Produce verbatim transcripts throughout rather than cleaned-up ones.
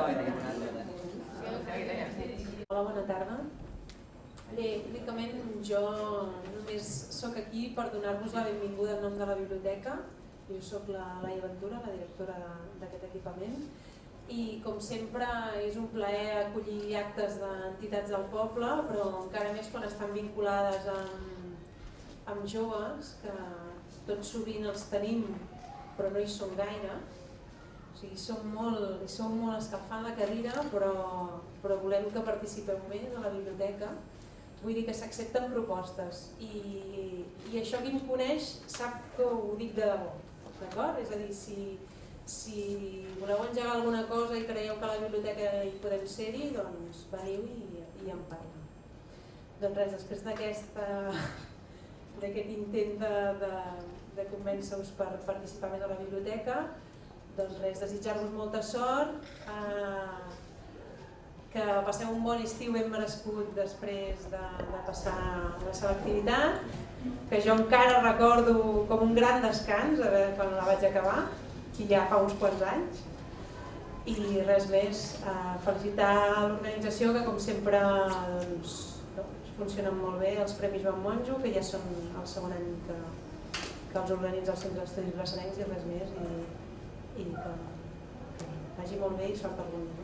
Hola, bona tarda. Bé, únicament jo només sóc aquí per donar-vos la benvinguda en nom de la biblioteca. Jo sóc la Laia Ventura, la directora d'aquest equipament, i com sempre és un plaer acollir actes d'entitats del poble, però encara més quan estan vinculades amb, amb joves, que tot sovint els tenim però no hi som gaire. O sigui, som molt, som molt escalfant la cadira, però, però volem que participeu més a la biblioteca. Vull dir que s'accepten propostes i, i això qui em coneix sap que ho dic de debò, d'acord? És a dir, si, si voleu engegar alguna cosa i creieu que a la biblioteca hi podem ser-hi, doncs veniu i, i en parlem. Doncs res, després d'aquest intent de, de, de convèncer-vos per participar més a la biblioteca, doncs res, desitjar-vos molta sort, eh, que passeu un bon estiu ben merescut després de, de passar la selectivitat, que jo encara recordo com un gran descans a veure quan la vaig acabar, i ja fa uns quants anys. I res més, eh, felicitar l'organització, que com sempre doncs, funcionen molt bé, els Premis Joan Monjo, que ja són el segon any que, que els organitza el Centre d'Estudis Vilassarencs, i res més, i, i que, que vagi molt bé i sort per alguns.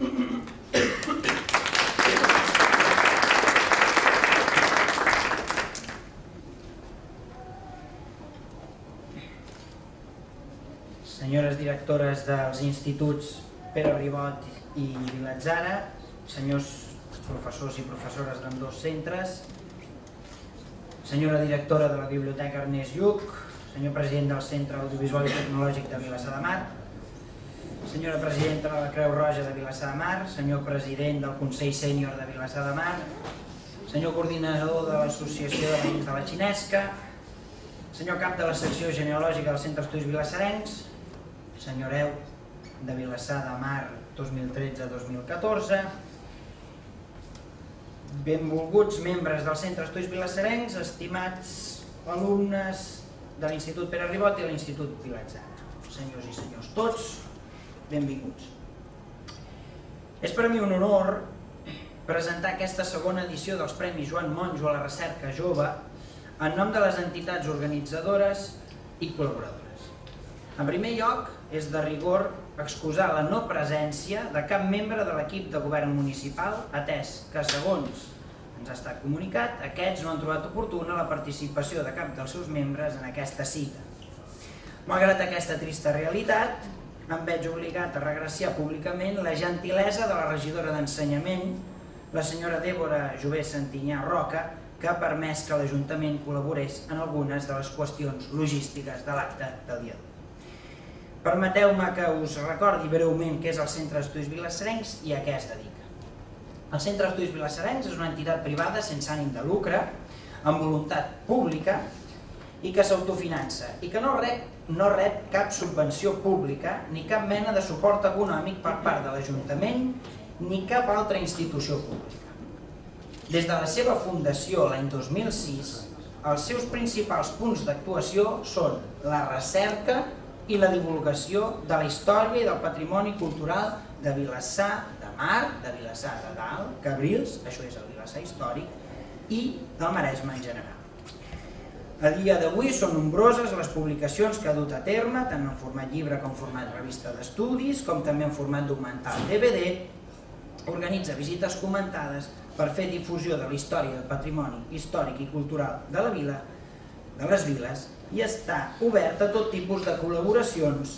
Senyores directores dels instituts Pere Ribot i Vilatzara, senyors professors i professores d'ambdós centres, senyora directora de la Biblioteca Ernest Lluch, senyor president del Centre Audiovisual i Tecnològic de Vilassar de Mar, senyora presidenta de la Creu Roja de Vilassar de Mar, senyor president del Consell Sènior de Vilassar de Mar, senyor coordinador de l'Associació de Veïns de la Xinesca, senyor cap de la secció genealògica del Centre d'Estudis Vilassarencs, senyor Heu de Vilassar de Mar dos mil tretze a dos mil catorze, benvolguts membres del Centre d'Estudis Vilassarencs, estimats alumnes de l'Institut Pere Ribot i l'Institut Vilatzara, senyors i senyors tots, benvinguts. És per a mi un honor presentar aquesta segona edició dels Premis Joan Monjo a la recerca jove en nom de les entitats organitzadores i col·laboradores. En primer lloc, és de rigor excusar la no presència de cap membre de l'equip de govern municipal, atès que, segons ens ha estat comunicat, aquests no han trobat oportuna la participació de cap dels seus membres en aquesta cita. Malgrat aquesta trista realitat, em veig obligat a regraciar públicament la gentilesa de la regidora d'Ensenyament, la senyora Débora Jové Santinyà Roca, que ha permès que l'Ajuntament col·laborés en algunes de les qüestions logístiques de l'acte del dia d'avui. Permeteu-me que us recordi breument què és el Centre d'Estudis Vilassarencs i a què es dedica. El Centre d'Estudis Vilassarencs és una entitat privada sense ànim de lucre, amb voluntat pública i que s'autofinança i que no rep, no rep cap subvenció pública ni cap mena de suport econòmic per part de l'Ajuntament ni cap altra institució pública. Des de la seva fundació l'any dos mil sis, els seus principals punts d'actuació són la recerca i la divulgació de la història i del patrimoni cultural de Vilassar de Mar, de Vilassar de Dalt, Cabrils, això és el Vilassar històric, i del Maresme en general. A dia d'avui són nombroses les publicacions que ha dut a terme, tant en format llibre com en format revista d'estudis, com també en format documental D V D, organitza visites comentades per fer difusió de la història del patrimoni històric i cultural de la vila, de les viles, i està obert a tot tipus de col·laboracions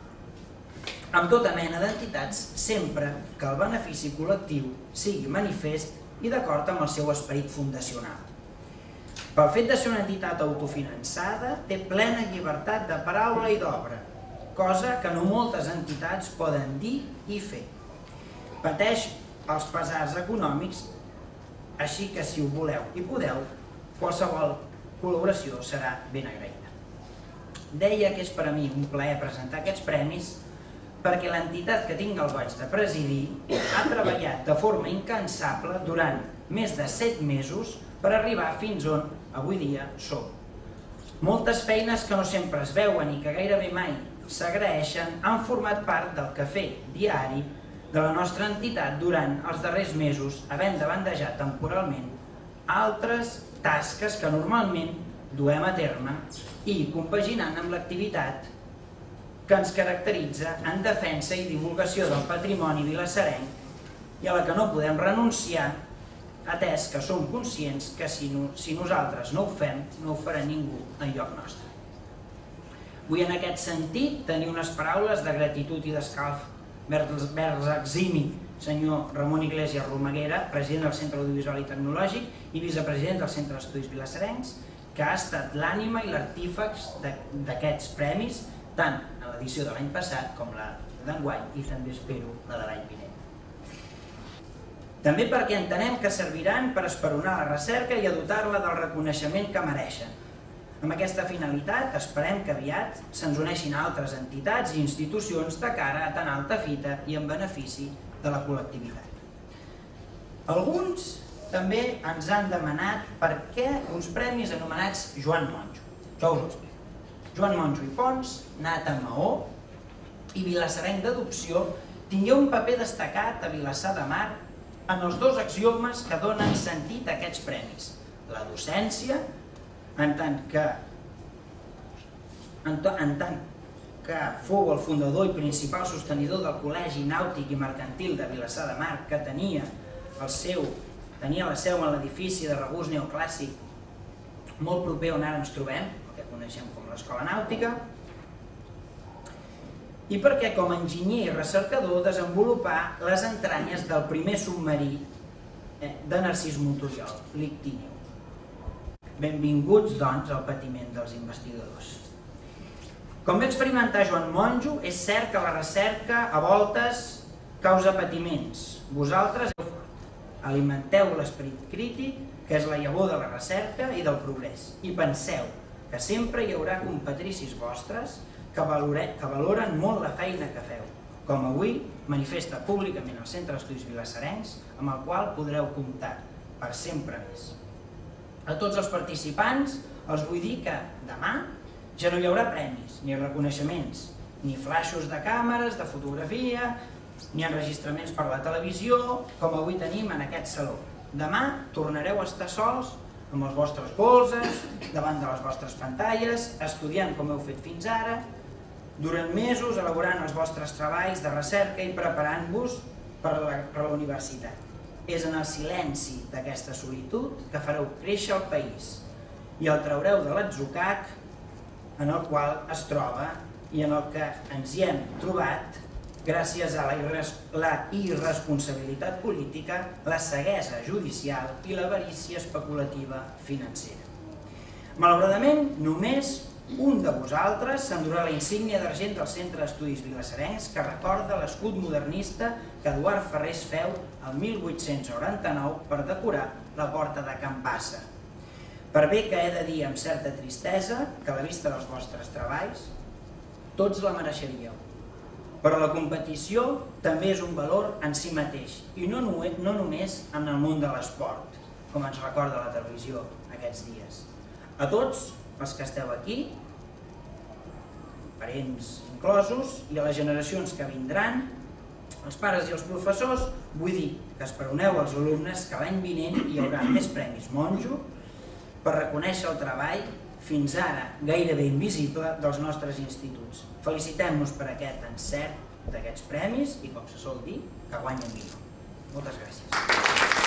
amb tota mena d'entitats, sempre que el benefici col·lectiu sigui manifest i d'acord amb el seu esperit fundacional. Pel fet de ser una entitat autofinançada, té plena llibertat de paraula i d'obra, cosa que no moltes entitats poden dir i fer. Pateix els pesars econòmics, així que si ho voleu i podeu, qualsevol col·laboració serà ben agraïda. Deia que és per a mi un plaer presentar aquests premis perquè l'entitat que tinc el goig de presidir ha treballat de forma incansable durant més de set mesos per arribar fins on avui dia som. Moltes feines que no sempre es veuen i que gairebé mai s'agraeixen han format part del quefer diari de la nostra entitat durant els darrers mesos, havent de bandejar temporalment altres tasques que normalment duem a terme i compaginant amb l'activitat que ens caracteritza en defensa i divulgació del patrimoni vilassarenc i a la que no podem renunciar, atès que som conscients que si, no, si nosaltres no ho fem, no ho farà ningú en lloc nostre. Vull en aquest sentit tenir unes paraules de gratitud i d'escalf vers l'eximi senyor Ramon Iglesias Romaguera, president del Centre Audiovisual i Tecnològic i vicepresident del Centre d'Estudis Vilassarencs, que ha estat l'ànima i l'artífex d'aquests premis, tant en l'edició de l'any passat com la d'enguany i també espero la de l'any vinent. També perquè entenem que serviran per esperonar la recerca i a dotar-la del reconeixement que mereixen. Amb aquesta finalitat, esperem que aviat se'ns uneixin altres entitats i institucions de cara a tan alta fita i en benefici de la col·lectivitat. Alguns també ens han demanat per què uns premis anomenats Joan Monjo. Jo us ho explico. Joan Monjo i Pons, nat a Maó i vilassarenc d'adopció, tingué un paper destacat a Vilassar de Mar en els dos axiomes que donen sentit a aquests premis. La docència, en tant que, en tant que fou el fundador i principal sostenidor del Col·legi Nàutic i Mercantil de Vilassar de Mar, que tenia, el seu, tenia la seu en l'edifici de regust neoclàssic molt proper on ara ens trobem, el que coneixem com l'Escola Nàutica, i perquè com a enginyer i recercador desenvolupà les entranyes del primer submarí de Narcís Monturiol, l'Ictíneo. Benvinguts, doncs, al patiment dels investigadors. Com va experimentar Joan Monjo, és cert que la recerca a voltes causa patiments. Vosaltres heu fort. Alimenteu l'esperit crític, que és la llavor de la recerca i del progrés. I penseu que sempre hi haurà compatricis vostres que valoren molt la feina que feu, com avui manifesta públicament el Centre d'Estudis Vilassarencs, amb el qual podreu comptar per sempre més. A tots els participants els vull dir que demà ja no hi haurà premis, ni reconeixements, ni flaixos de càmeres, de fotografia, ni enregistraments per la televisió, com avui tenim en aquest saló. Demà tornareu a estar sols amb els vostres colzes, davant de les vostres pantalles, estudiant com heu fet fins ara, durant mesos elaborant els vostres treballs de recerca i preparant-vos per a la universitat. És en el silenci d'aquesta solitud que fareu créixer el país i el traureu de l'atzucac en el qual es troba i en el que ens hi hem trobat gràcies a la irresponsabilitat política, la ceguesa judicial i l'avarícia especulativa financera. Malauradament, només un de vosaltres s'endurà la insígnia d'argent del Centre d'Estudis Vilassarencs que recorda l'escut modernista que Eduard Ferrés feu el mil vuit-cents noranta-nou per decorar la porta de Can Bassa. Per bé que he de dir amb certa tristesa que a la vista dels vostres treballs tots la mereixeríeu. Però la competició també és un valor en si mateix i no només en el món de l'esport, com ens recorda la televisió aquests dies. A tots els que esteu aquí, parents inclosos, i a les generacions que vindran, els pares i els professors, vull dir que esperoneu als alumnes que l'any vinent hi haurà més premis Monjo per reconèixer el treball fins ara gairebé invisible dels nostres instituts. Felicitem-nos per aquest encert d'aquests premis i, com se sol dir, que guanyen millor. Moltes gràcies.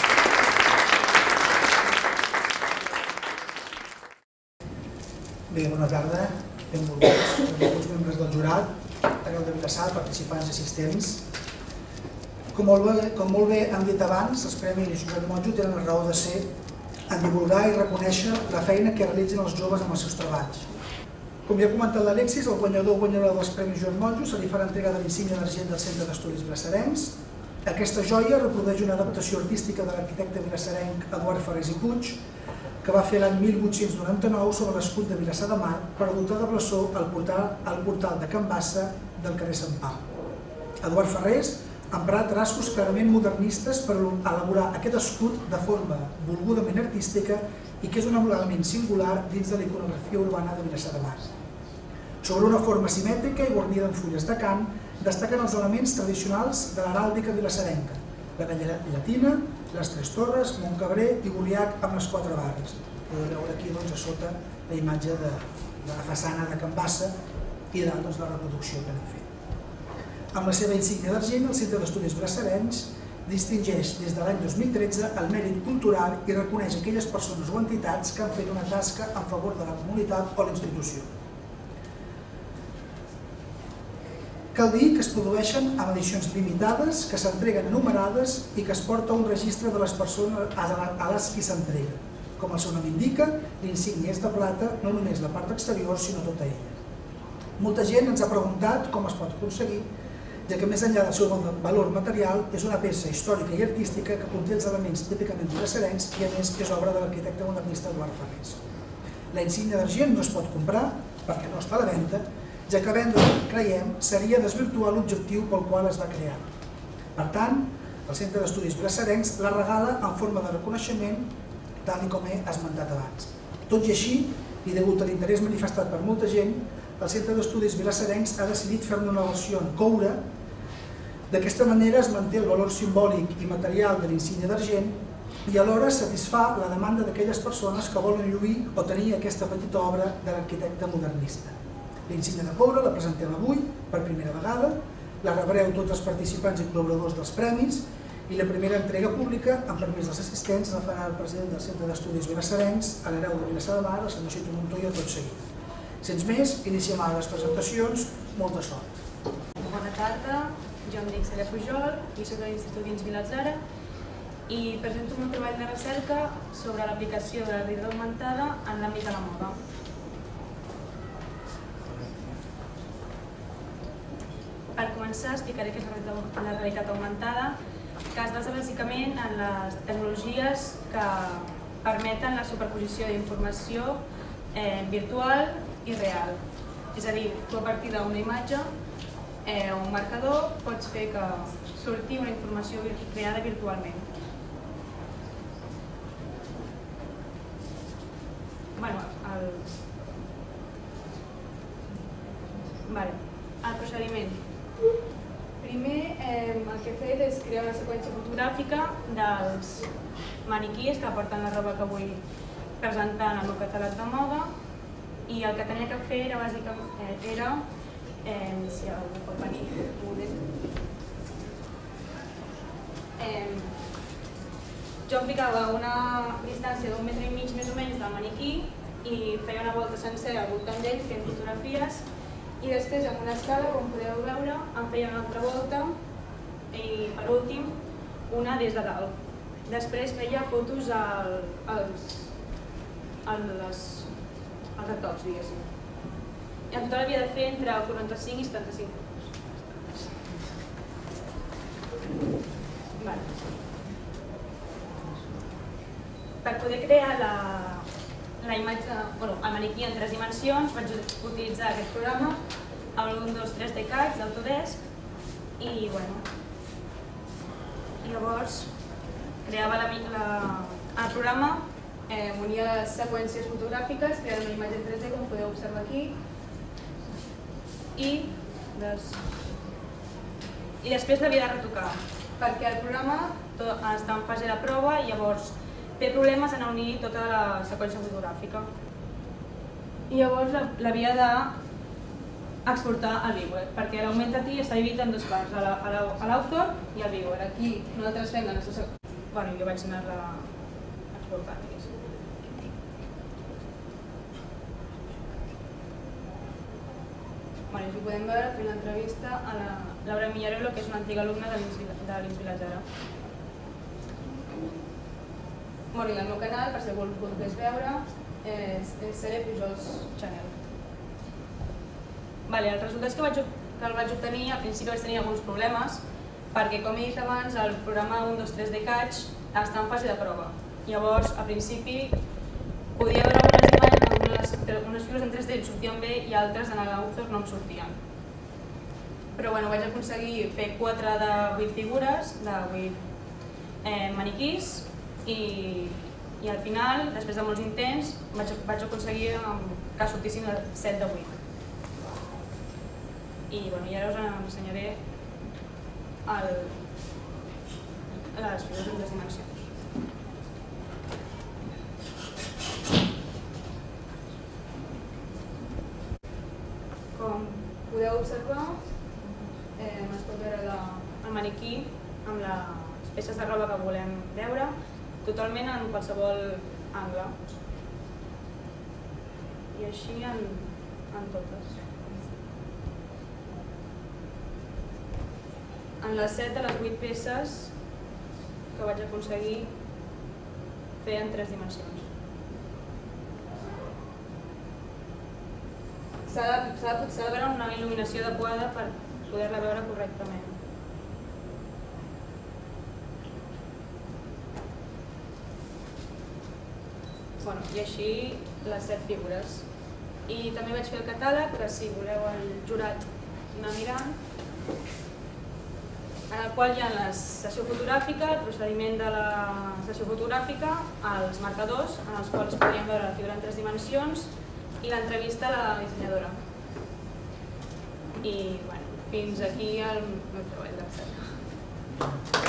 Bé, bona tarda, benvolguts, benvolguts membres del jurat, arreu de Vilassar, participants i assistents. Com molt bé, com molt bé han dit abans, els Premis Joan Monjo tenen la raó de ser en divulgar i reconèixer la feina que realitzen els joves amb els seus treballs. Com ja ha comentat l'Alexis, el guanyador o guanyadora dels Premis Joan Monjo se li farà entrega de l'insígnia d'argent del Centre d'Estudis Vilassarencs. Aquesta joia reprodueix una adaptació artística de l'arquitecte vilassarenc Eduard Ferrés i Puig, que va fer l'any mil vuit-cents noranta-nou sobre l'escut de Vilassar de Mar per dotar de blasó el portal de Can Bassa del carrer Sant Pau. Eduard Ferrés emprà traços clarament modernistes per elaborar aquest escut de forma volgudament artística i que és un element singular dins de la iconografia urbana de Vilassar de Mar. Sobre una forma simètrica i guarnida amb fulles d'acant, destaquen els elements tradicionals de l'heràldica vilassarenca, la vella llatina, les Tres Torres, Montcabrer i Goliac amb les quatre barres. Podeu veure aquí a sota la imatge de la façana de Can Bassa i de la reproducció que n'hem fet. Amb la seva insígnia d'argent, el Centre d'Estudis Vilassarencs distingeix des de l'any dos mil tretze el mèrit cultural i reconeix aquelles persones o entitats que han fet una tasca en favor de la comunitat o la institució. Cal dir que es produeixen amb edicions limitades, que s'entreguen enumerades i que es porta un registre de les persones a les qui s'entrega. Com el seu nom indica, l'insígnia és de plata, no només la part exterior, sinó tota ella. Molta gent ens ha preguntat com es pot aconseguir, ja que més enllà del seu valor material és una peça històrica i artística que conté els elements típicament vilassarencs i a més és obra de l'arquitecte modernista Eduard Ferrés. La insígnia d'argent no es pot comprar perquè no està a la venda, ja que vendre, creiem, seria desvirtuar l'objectiu pel qual es va crear. Per tant, el Centre d'Estudis Vilassarencs la regala en forma de reconeixement, tal com he esmentat abans. Tot i així, i degut a l'interès manifestat per molta gent, el Centre d'Estudis Vilassarencs ha decidit fer-ne una versió en coure. D'aquesta manera es manté el valor simbòlic i material de l'insígnia d'argent i alhora satisfà la demanda d'aquelles persones que volen lluir o tenir aquesta petita obra de l'arquitecte modernista. L'insígnia de coure la presentem avui per primera vegada, la rebreu tots els participants i col·laboradors dels premis i la primera entrega pública, amb permís dels assistents, la farà el president del Centre d'Estudis Vilassarencs, a l'hereu de Vilassar de Mar, el senyor Cito Montoya, tot seguit. Sense més, iniciem ara les presentacions. Molta sort. Bona tarda, jo em dic Cèlia Pujol i soc de l'Institut Dins Vilassar i presento un treball de recerca sobre l'aplicació de la realitat augmentada en l'àmbit de la moda. Per començar, explicaré què és la realitat augmentada, que es basa bàsicament en les tecnologies que permeten la superposició d'informació virtual i real. És a dir, tu a partir d'una imatge o un marcador pots fer que surti una informació creada virtualment. Bueno, el... Vale. El procediment. Primer, el que he fet és crear una seqüència fotogràfica dels maniquís que porten la roba que vull presentar en el meu catàleg de moda i el que tenia que fer era bàsicament era, si algú pot venir un moment, jo em ficava a una distància d'un metre i mig més o menys del maniquí i feia una volta sencera al voltant d'ell fent fotografies i després amb una escala, com podeu veure, em feia una altra volta i per últim una des de dalt. Després feia fotos als als retocs, diguéssim. I en total havia de fer entre quaranta-cinc i setanta-cinc fotos. Per poder crear la imatge, el maniquí en tres dimensions, vaig utilitzar aquest programa, el un, dos, tres de CAD, d'Autodesk, i llavors creava el programa, unia les seqüències fotogràfiques, creant una imatge en tres D, com podeu observar aquí, i després l'havia de retocar, perquè el programa està en fase de prova i llavors té problemes en unir tota la seqüència fotogràfica. I llavors l'havia d'exportar al Viewer, perquè l'Augmented està dividit en dues parts, a l'Author i al Viewer. Aquí nosaltres fem la nostra seqüència. Bueno, jo vaig anar-la exportant. Aquí podem veure, fent l'entrevista a la Laura Millarolo, que és una antiga alumna de l'Ins Vilassar. I el meu canal, per si algú el volgués veure, és Cèlia Pujols Channel. El resultat que el vaig obtenir, al principi vaig tenir alguns problemes, perquè, com he dit abans, el programa un, dos, tres de CAD està en fase de prova. Llavors, al principi, podia veure algunes imatges, unes figures en tres D em sortien bé i altres en l'Author no em sortien. Però vaig aconseguir fer quatre de vuit figures, de vuit maniquís, i al final, després de molts intents, vaig aconseguir que sortissin set de vuit. I ara us ensenyaré les figures en tres dimensions. Com podeu observar, es pot veure el maniquí amb les peces de roba que volem veure totalment en qualsevol angle. I així en totes. En les set de les vuit peces que vaig aconseguir fer en tres dimensions. S'ha de veure una il·luminació adequada per poder-la veure correctament. I així les set figures. I també vaig fer el catàleg, que si voleu el jurat anar mirant, en el qual hi ha la sessió fotogràfica, el procediment de la sessió fotogràfica, els marcadors, en els quals podríem veure la figura en tres dimensions, i l'entrevista a la dissenyadora. I fins aquí el meu treball de recerca.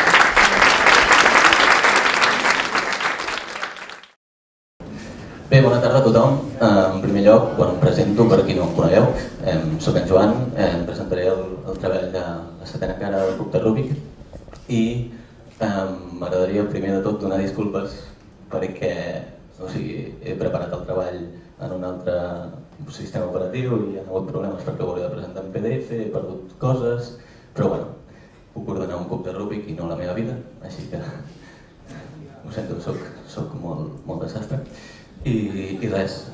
Bé, bona tarda a tothom. En primer lloc, em presento per qui no em conegueu. Soc en Joan, em presentaré el treball de la setena cara del cub de Rubik i m'agradaria primer de tot donar disculpes perquè he preparat el treball en un altre sistema operatiu i hi ha hagut problemes perquè ho hauria de presentar en P D F, he perdut coses, però bueno, puc ordenar un cub de Rubik i no la meva vida, així que ho sento, soc molt desastre. I res,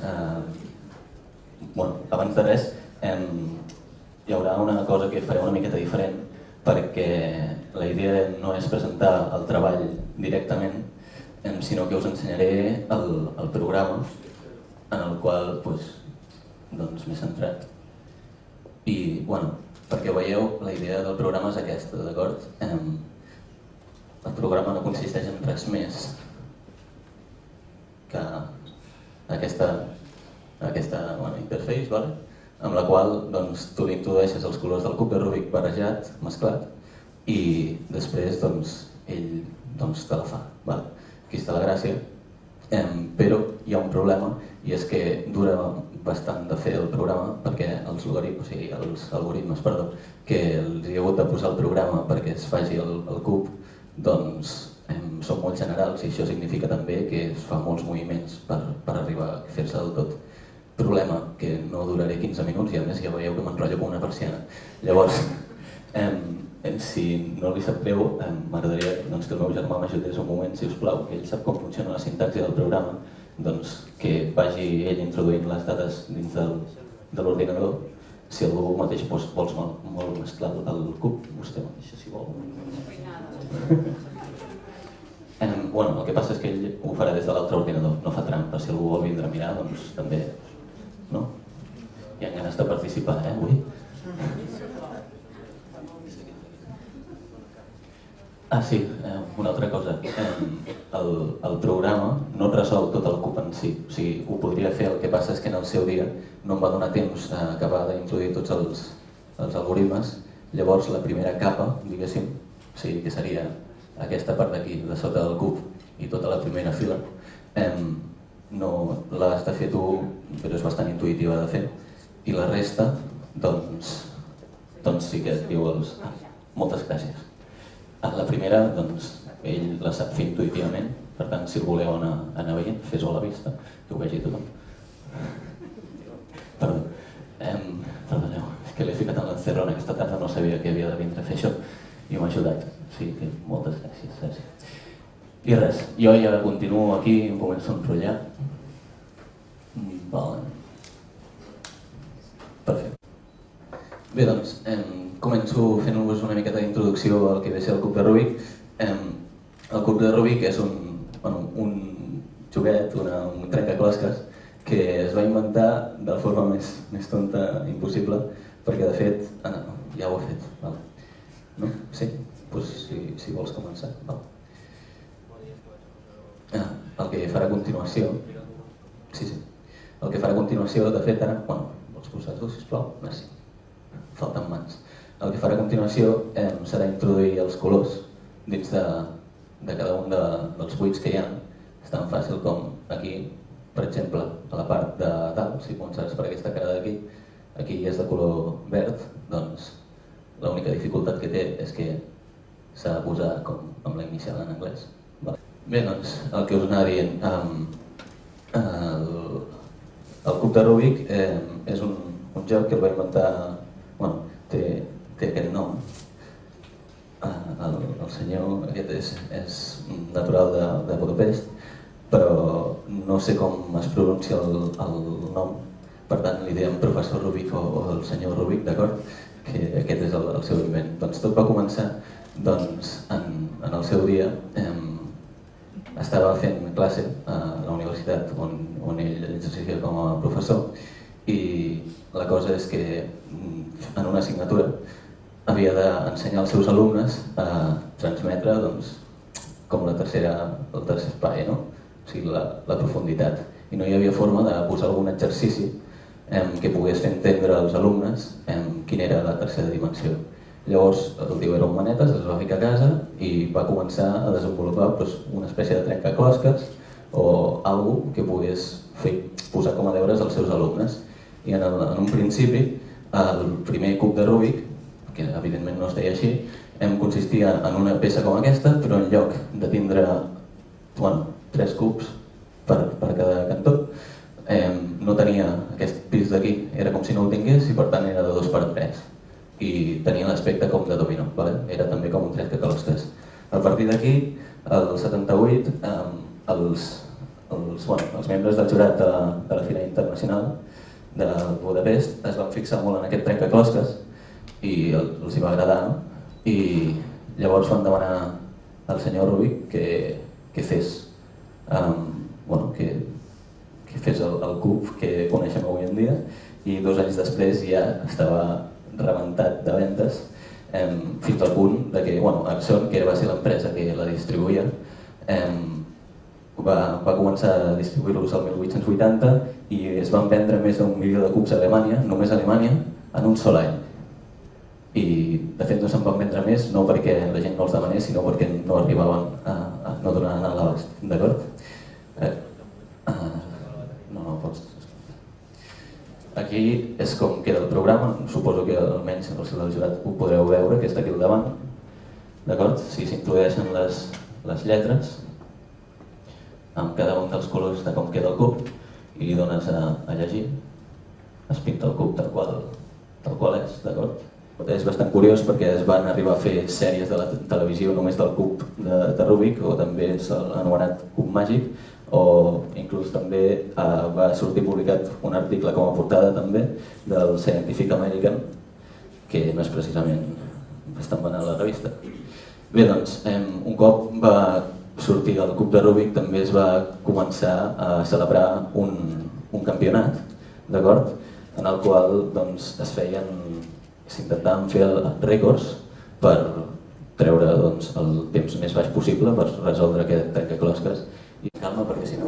abans de res, hi haurà una cosa que faré una miqueta diferent perquè la idea no és presentar el treball directament, sinó que us ensenyaré el programa en el qual m'he centrat. I, bueno, perquè veieu, la idea del programa és aquesta, d'acord? El programa no consisteix en res més que aquesta interface, amb la qual tu li introdueixes els colors del cub de Rubik barrejat, mesclat, i després ell te la fa. Aquí està la gràcia, però hi ha un problema i és que dura bastant de fer el programa perquè els algoritmes que els he hagut de posar al programa perquè es faci el cub són molt generals i això significa també que es fa molts moviments per arribar a fer-se del tot. Problema que no duraré quinze minuts i a més ja veieu que m'enrotllo com una persiana. Llavors, si no li sap greu, m'agradaria que el meu germà m'ajudés un moment, si us plau, que ell sap com funciona la sintaxi del programa, que vagi ell introduint les dades dins de l'ordinador. Si algú mateix vols molt mesclar el cub, vostè mateixa, si vol. Bueno, el que passa és que ell ho farà des de l'altre ordinador, no fa trampa. Si algú vol vindre a mirar, doncs també, no? Hi ha ganes de participar, eh, avui? Ah, sí, una altra cosa. El programa no et resol tot el cub en si. O sigui, ho podria fer, el que passa és que en el seu dia no em va donar temps a acabar d'introduir tots els algoritmes. Llavors, la primera capa, diguéssim, o sigui, que seria aquesta part d'aquí, de sota del cub, i tota la primera fila, no l'has de fer tu, però és bastant intuïtiva de fer, i la resta, doncs, sí que et diu els... Moltes gràcies. La primera, doncs, ell la sap fer intuïtivament, per tant, si el voleu anar veient, fes-ho a la vista, que ho vegi tothom. Perdó, perdoneu, és que l'he ficat en l'encerrona aquesta tarda, no sabia que havia de vindre a fer això, i m'ha ajudat. Sí, moltes gràcies. I res, jo ja continuo aquí i em començo a enrotllar. Perfecte. Bé, doncs, començo fent-vos una miqueta d'introducció al que ve ser el cub de Rubik. El cub de Rubik és un joguet, un trencaclosques, que es va inventar de la forma més tonta impossible, perquè de fet, ja ho he fet, no? Sí? Si vols començar. El que farà a continuació... Sí, sí. El que farà a continuació, de fet, ara... Bueno, vols posar tu, sisplau? Merci. falten mans. El que farà a continuació eh, serà introduir els colors dins de, de cada un de, dels buits que hi ha. És tan fàcil com aquí, per exemple, a la part de dalt, si començaràs per aquesta cara d'aquí, aquí és de color verd, doncs l'única dificultat que té és que s'ha de posar com amb la inicial en anglès. Bé, doncs, el que us anava dient, um, el, el cub de Rubik eh, és un, un joc que el va inventar, bueno, té, té aquest nom. Uh, el, el senyor aquest és, és natural de, de Budapest, però no sé com es pronuncia el, el nom, per tant li diem professor Rubik o, o el senyor Rubik, d'acord? Que aquest és el, el seu invent. Doncs tot va començar doncs, en, en el seu dia. Eh, estava fent classe a la universitat on, on ell exercia com a professor i la cosa és que en una assignatura havia d'ensenyar als seus alumnes a transmetre doncs, com la tercera, el tercer espai, no? O sigui, la, la profunditat. I no hi havia forma de posar algun exercici eh, que pogués fer entendre als alumnes eh, quina era la tercera dimensió. Llavors el tio era un manetes, es va ficar a casa i va començar a desenvolupar doncs, una espècie de trencaclosques o alguna que pogués fer, posar com a deures als seus alumnes. I en, el, en un principi, el primer cub de Rubik, que evidentment no es deia així, em consistia en una peça com aquesta, però en lloc de tindre bueno, tres cubs per, per cada cantó, eh, no tenia aquest pis d'aquí, era com si no el tingués i per tant era de dos per tres. I tenia l'aspecte com de dominó, vale? Era també com un trencaclosques. A partir d'aquí, el setanta-vuit, eh, els, els, bueno, els membres del jurat de la, de la Fira Internacional de Budapest es van fixar molt en aquest trencaclosques i el, els hi va agradar, no? I llavors van demanar al senyor Rubik que, que fes, um, bueno, que, que fes el, el cub que coneixem avui en dia i dos anys després ja estava rebentat de ventes eh, fins al punt de que bueno, Axon, que va ser l'empresa que la distribuïa, eh, va, va començar a distribuir-los al mil vuit-cents vuitanta i es van vendre més d'un milió de cubs a Alemanya, només a Alemanya, en un sol any. I de fet no se'n van vendre més, no perquè la gent no els demanés, sinó perquè no arribaven a, a no donaven a l'abast, d'acord? Eh, uh, no, no pots... Aquí és com queda el programa, suposo que almenys els del jurat ho podreu veure, que està aquí al davant. D'acord? Si s'introdueixen les, les lletres amb cada un dels colors de com queda el cub i li dones a, a llegir, es pinta el cub tal qual, tal qual és, d'acord? És bastant curiós perquè es van arribar a fer sèries de la televisió només del cub de, de Rubik, o també s'ha anomenat cub màgic, o inclús també eh, va sortir publicat un article com a portada també del Scientific American, que no és precisament bastant banal a la revista. Bé, doncs, eh, un cop va sortir el cub de Rubik també es va començar a celebrar un, un campionat, d'acord? En el qual doncs, es feien, s'intentaven fer rècords per treure doncs, el temps més baix possible per resoldre aquest trencaclosques. I calma perquè si no...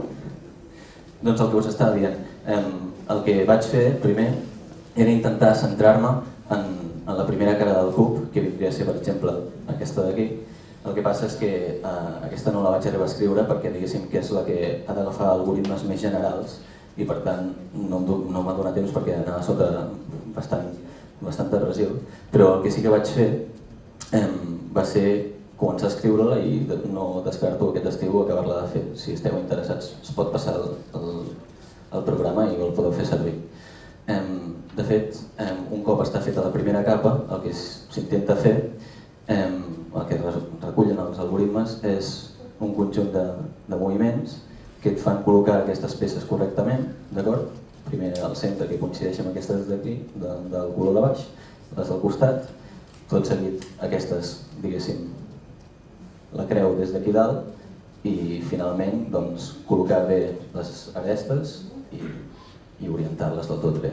Doncs el que us estava dient, eh, el que vaig fer primer era intentar centrar-me en, en la primera cara del cub, que vindria a ser per exemple aquesta d'aquí. El que passa és que eh, aquesta no la vaig arribar a escriure perquè diguéssim que és la que ha d'agafar algoritmes més generals i per tant no, no m'ha donat temps perquè anava sota bastant, bastant abrasiu. Però el que sí que vaig fer eh, va ser començar a escriure-la i no descarto aquest estiu acabar-la de fer. Si esteu interessats, es pot passar el, el, el programa i el podeu fer servir. De fet, un cop està feta la primera capa, el que s'intenta fer, el que recullen els algoritmes, és un conjunt de, de moviments que et fan col·locar aquestes peces correctament, d'acord? Primer al centre, que coincideix amb aquestes d'aquí, de, del color de baix, les del costat, tot seguit aquestes, diguéssim, la creu des d'aquí dalt i finalment doncs, col·locar bé les arestes i, i orientar-les del tot bé.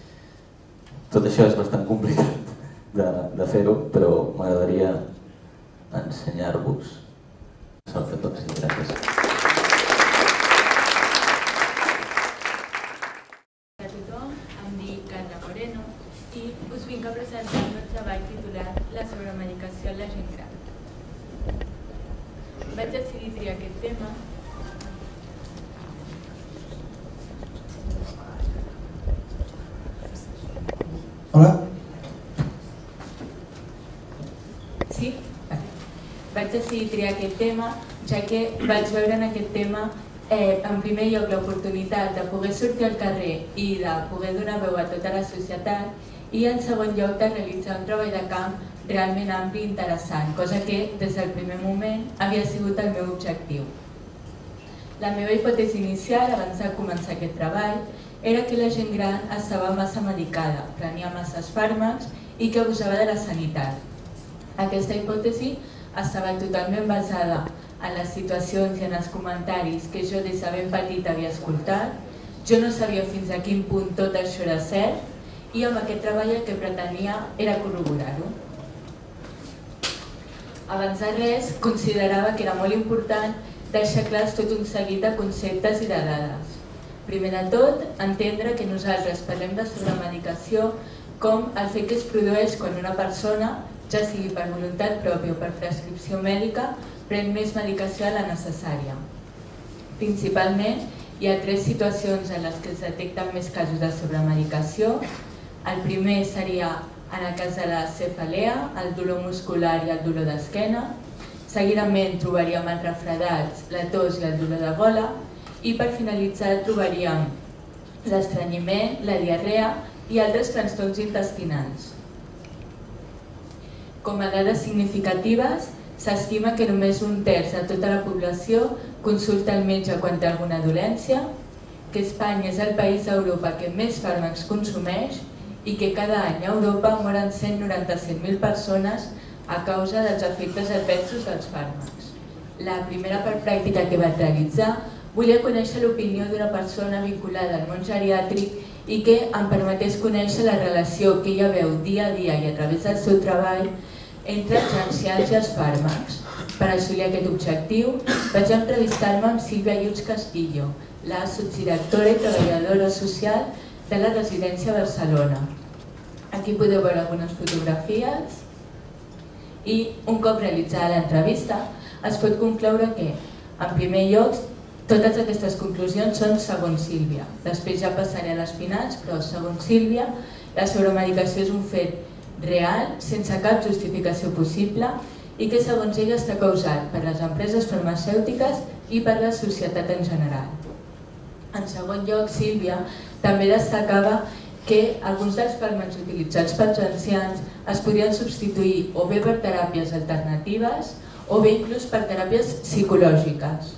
Tot això és bastant complicat de, de fer-ho, però m'agradaria ensenyar-vos. Sort a tots i gràcies. A tothom, em dic Carla Moreno i us vinc medicació a la gent gran. Vaig decidir triar aquest tema Hola? Sí? Vaig decidir triar aquest tema, ja que vaig veure en aquest tema Eh, en primer lloc l'oportunitat de poder sortir al carrer i de poder donar veu a tota la societat i en segon lloc de realitzar un treball de camp realment ampli i interessant, cosa que des del primer moment havia sigut el meu objectiu. La meva hipòtesi inicial abans de començar aquest treball era que la gent gran estava massa medicada, prenia masses fàrmacs i que abusava de la sanitat. Aquesta hipòtesi estava totalment basada en les situacions i en els comentaris que jo des de ben petit havia escoltat. Jo no sabia fins a quin punt tot això era cert i amb aquest treball el que pretenia era corroborar-ho. Abans de res, considerava que era molt important deixar clars tot un seguit de conceptes i de dades. Primer de tot, entendre que nosaltres parlem de sobremedicació com el fet que es produeix quan una persona, ja sigui per voluntat pròpia o per prescripció mèdica, pren més medicació de la necessària. Principalment, hi ha tres situacions en les que es detecten més casos de sobremedicació. El primer seria en el cas de la cefalea, el dolor muscular i el dolor d'esquena. Seguidament trobaríem els refredats, la tos i el dolor de gola. I per finalitzar trobaríem l'estrenyiment, la diarrea i altres trastorns intestinals. Com a dades significatives, s'estima que només un terç de tota la població consulta el metge quan té alguna dolència, que Espanya és el país d'Europa que més fàrmacs consumeix i que cada any a Europa moren cent noranta-set mil persones a causa dels efectes adversos dels fàrmacs. La primera part pràctica que vaig realitzar volia conèixer l'opinió d'una persona vinculada al món geriàtric i que em permetés conèixer la relació que ella veu dia a dia i a través del seu treball entre els ancians i els fàrmacs. Per assolir aquest objectiu, vaig entrevistar-me amb Sílvia Lluch Castillo, la sotsdirectora i treballadora social de la residència a Barcelona. Aquí podeu veure algunes fotografies i un cop realitzada l'entrevista es pot concloure que, en primer lloc, totes aquestes conclusions són segons Sílvia. Després ja passaré a les finals, però segons Sílvia, la sobremedicació és un fet real, sense cap justificació possible i que segons ella està causat per les empreses farmacèutiques i per la societat en general. En segon lloc, Sílvia també destacava que alguns dels fàrmacs utilitzats pels ancians es podien substituir o bé per teràpies alternatives o bé inclús per teràpies psicològiques.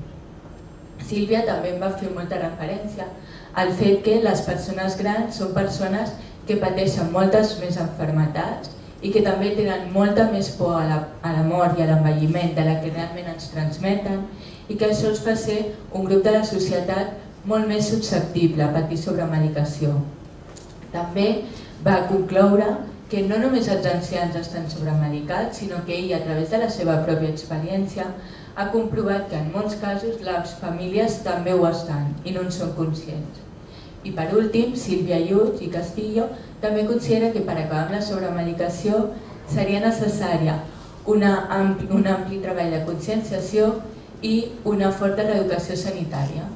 Sílvia també em va fer molta referència al fet que les persones grans són persones que pateixen moltes més malalties i que també tenen molta més por a la, a la mort i a l'envelliment de la que realment ens transmeten i que això els fa ser un grup de la societat molt més susceptible a patir sobremedicació. També va concloure que no només els ancians estan sobremedicats, sinó que ell, a través de la seva pròpia experiència, ha comprovat que en molts casos les famílies també ho estan i no en són conscients. I per últim, Sílvia Lluch i Castillo també considera que per acabar amb la sobremedicació seria necessària una ampli, un ampli treball de conscienciació i una forta reeducació sanitària.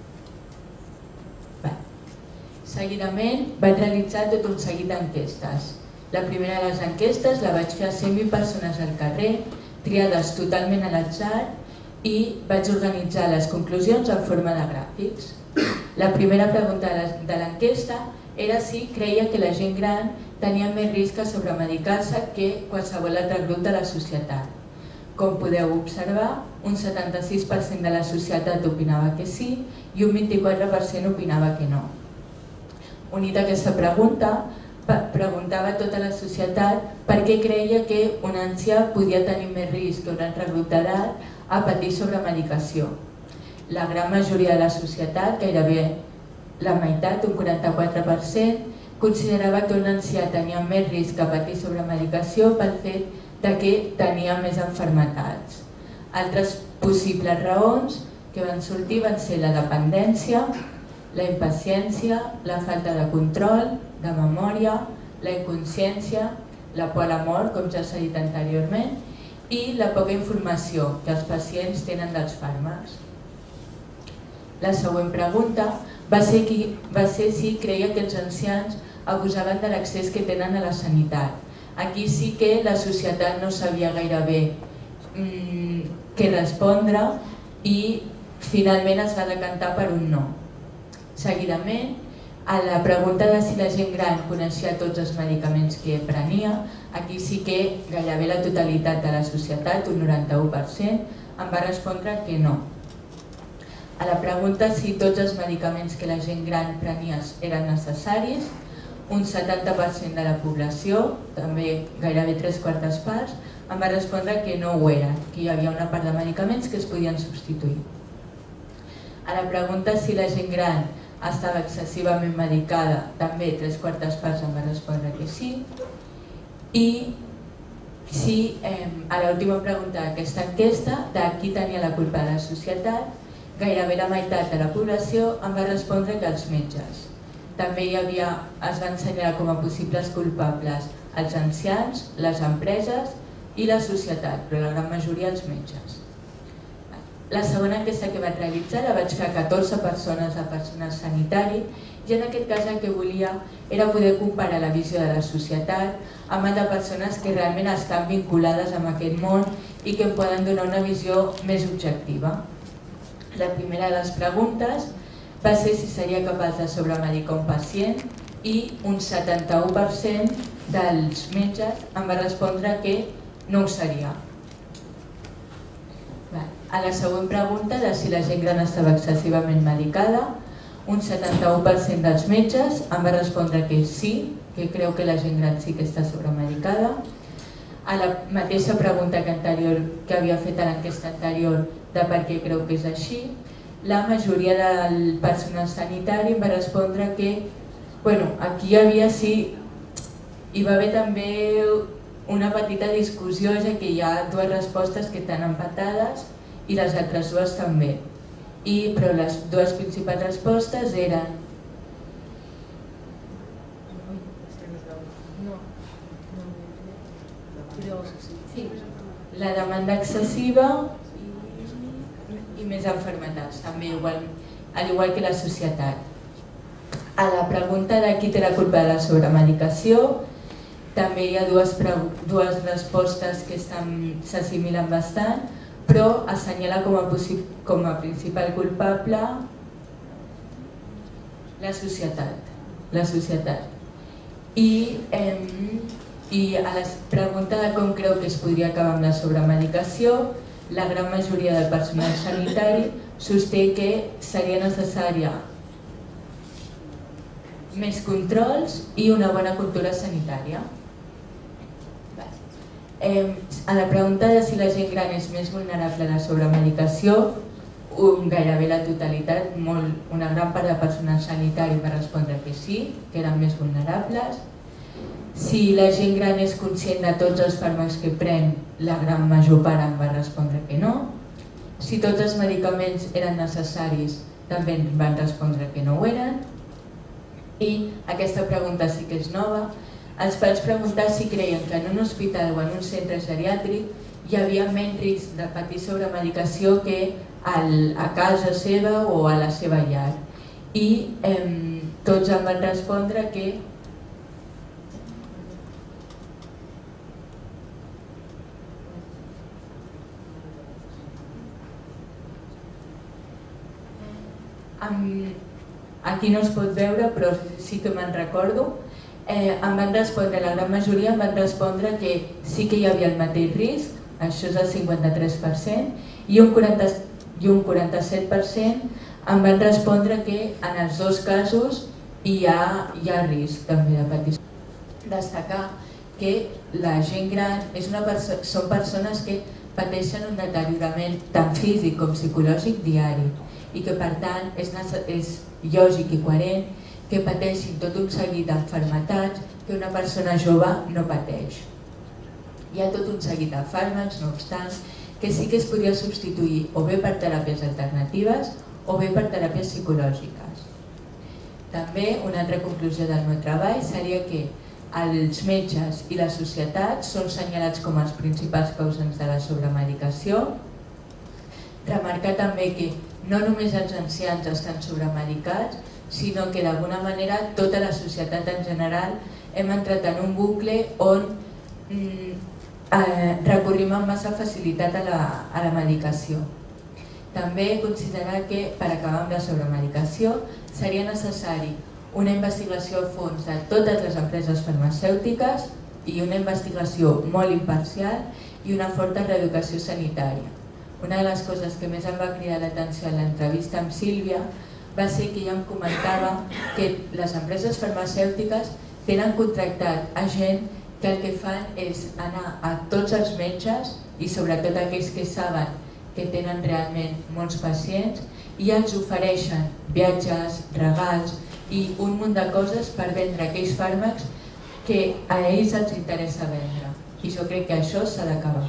Bé. Seguidament vaig realitzar tot un seguit d'enquestes. La primera de les enquestes la vaig fer a cent vint persones al carrer, triades totalment a l'atzar, i vaig organitzar les conclusions en forma de gràfics. La primera pregunta de l'enquesta era si creia que la gent gran tenia més risc a sobremedicar-se que qualsevol altre grup de la societat. Com podeu observar, un setanta-sis per cent de la societat opinava que sí i un vint-i-quatre per cent opinava que no. Unit a aquesta pregunta, preguntava a tota la societat per què creia que un ancià podia tenir més risc que un altre grup d'edat a patir sobremedicació. La gran majoria de la societat, gairebé la meitat, un quaranta-quatre per cent, considerava que un ancià tenia més risc a patir sobremedicació pel fet de que tenia més malalties. Altres possibles raons que van sortir van ser la dependència, la impaciència, la falta de control, de memòria, la inconsciència, la por a la mort, com ja s'ha dit anteriorment, i la poca informació que els pacients tenen dels fàrmacs. La següent pregunta va ser, qui, va ser si creia que els ancians abusaven de l'accés que tenen a la sanitat. Aquí sí que la societat no sabia gairebé mmm, què respondre i finalment es va decantar per un no. Seguidament, a la pregunta de si la gent gran coneixia tots els medicaments que prenia, aquí sí que gairebé la totalitat de la societat, un noranta-u per cent, em va respondre que no. A la pregunta si tots els medicaments que la gent gran prenia eren necessaris, un setanta per cent de la població, també gairebé tres quartes parts, em va respondre que no ho eren, que hi havia una part de medicaments que es podien substituir. A la pregunta si la gent gran estava excessivament medicada, també tres quartes parts em va respondre que sí. I si eh, a l'última pregunta d'aquesta enquesta, de qui tenia la culpa de la societat, gairebé la meitat de la població em va respondre que els metges. També hi havia, es va ensenyar com a possibles culpables els ancians, les empreses i la societat, però la gran majoria els metges. La segona enquesta que vaig realitzar la vaig fer a catorze persones de personal sanitari i en aquest cas el que volia era poder comparar la visió de la societat amb el de persones que realment estan vinculades amb aquest món i que em poden donar una visió més objectiva. La primera de les preguntes va ser si seria capaç de sobremedicar un pacient i un setanta-u per cent dels metges em va respondre que no ho seria. A la següent pregunta de si la gent gran estava excessivament medicada, un setanta-u per cent dels metges em va respondre que sí, que creu que la gent gran sí que està sobremedicada. A la mateixa pregunta que, anterior, que havia fet a l'enquesta anterior de per què creu que és així, la majoria del personal sanitari em va respondre que bueno, aquí hi havia sí, hi va haver també una petita discussió, ja que hi ha dues respostes que estan empatades i les altres dues també. I, però les dues principals respostes eren la demanda excessiva i més malalties, també igual, al igual que la societat. A la pregunta de qui té la culpa de la sobremedicació, també hi ha dues, dues respostes que s'assimilen bastant, però assenyala com a, com a principal culpable la societat. La societat. I, eh, I a la pregunta de com creu que es podria acabar amb la sobremedicació, la gran majoria del personal sanitari sosté que seria necessària més controls i una bona cultura sanitària. Eh, a la pregunta de si la gent gran és més vulnerable a la sobremedicació, un, gairebé la totalitat, molt, una gran part del personal sanitari va respondre que sí, que eren més vulnerables. Si la gent gran és conscient de tots els fàrmacs que pren, la gran major part em va respondre que no. Si tots els medicaments eren necessaris, també van respondre que no ho eren. I aquesta pregunta sí que és nova. Els vaig preguntar si creien que en un hospital o en un centre geriàtric hi havia menys risc de patir sobremedicació que a casa seva o a la seva llar. I eh, tots em van respondre que aquí no es pot veure, però sí que me'n recordo. Eh, em van respondre, la gran majoria em van respondre que sí que hi havia el mateix risc, això és el cinquanta-tres per cent, i un quaranta-set per cent em van respondre que en els dos casos hi ha, hi ha risc també de patir. Destacar que la gent gran és una perso són persones que pateixen un deteriorament tant físic com psicològic diari i que per tant és, és lògic i coherent que pateixin tot un seguit d'enfermetats que una persona jove no pateix. Hi ha tot un seguit de fàrmacs, no obstant, que sí que es podria substituir o bé per teràpies alternatives o bé per teràpies psicològiques. També una altra conclusió del meu treball seria que els metges i la societat són assenyalats com els principals causants de la sobremedicació. Remarcar també que no només els ancians estan sobremedicats, sinó que d'alguna manera tota la societat en general hem entrat en un bucle on mm, eh, recorrim amb massa facilitat a la, a la medicació. També considerar que per acabar amb la sobremedicació seria necessari una investigació a fons de totes les empreses farmacèutiques i una investigació molt imparcial i una forta reeducació sanitària. Una de les coses que més em va cridar l'atenció en l'entrevista amb Sílvia va ser que ella em comentava que les empreses farmacèutiques tenen contractat a gent que el que fan és anar a tots els metges i sobretot aquells que saben que tenen realment molts pacients i els ofereixen viatges, regals i un munt de coses per vendre aquells fàrmacs que a ells els interessa vendre. I jo crec que això s'ha d'acabar.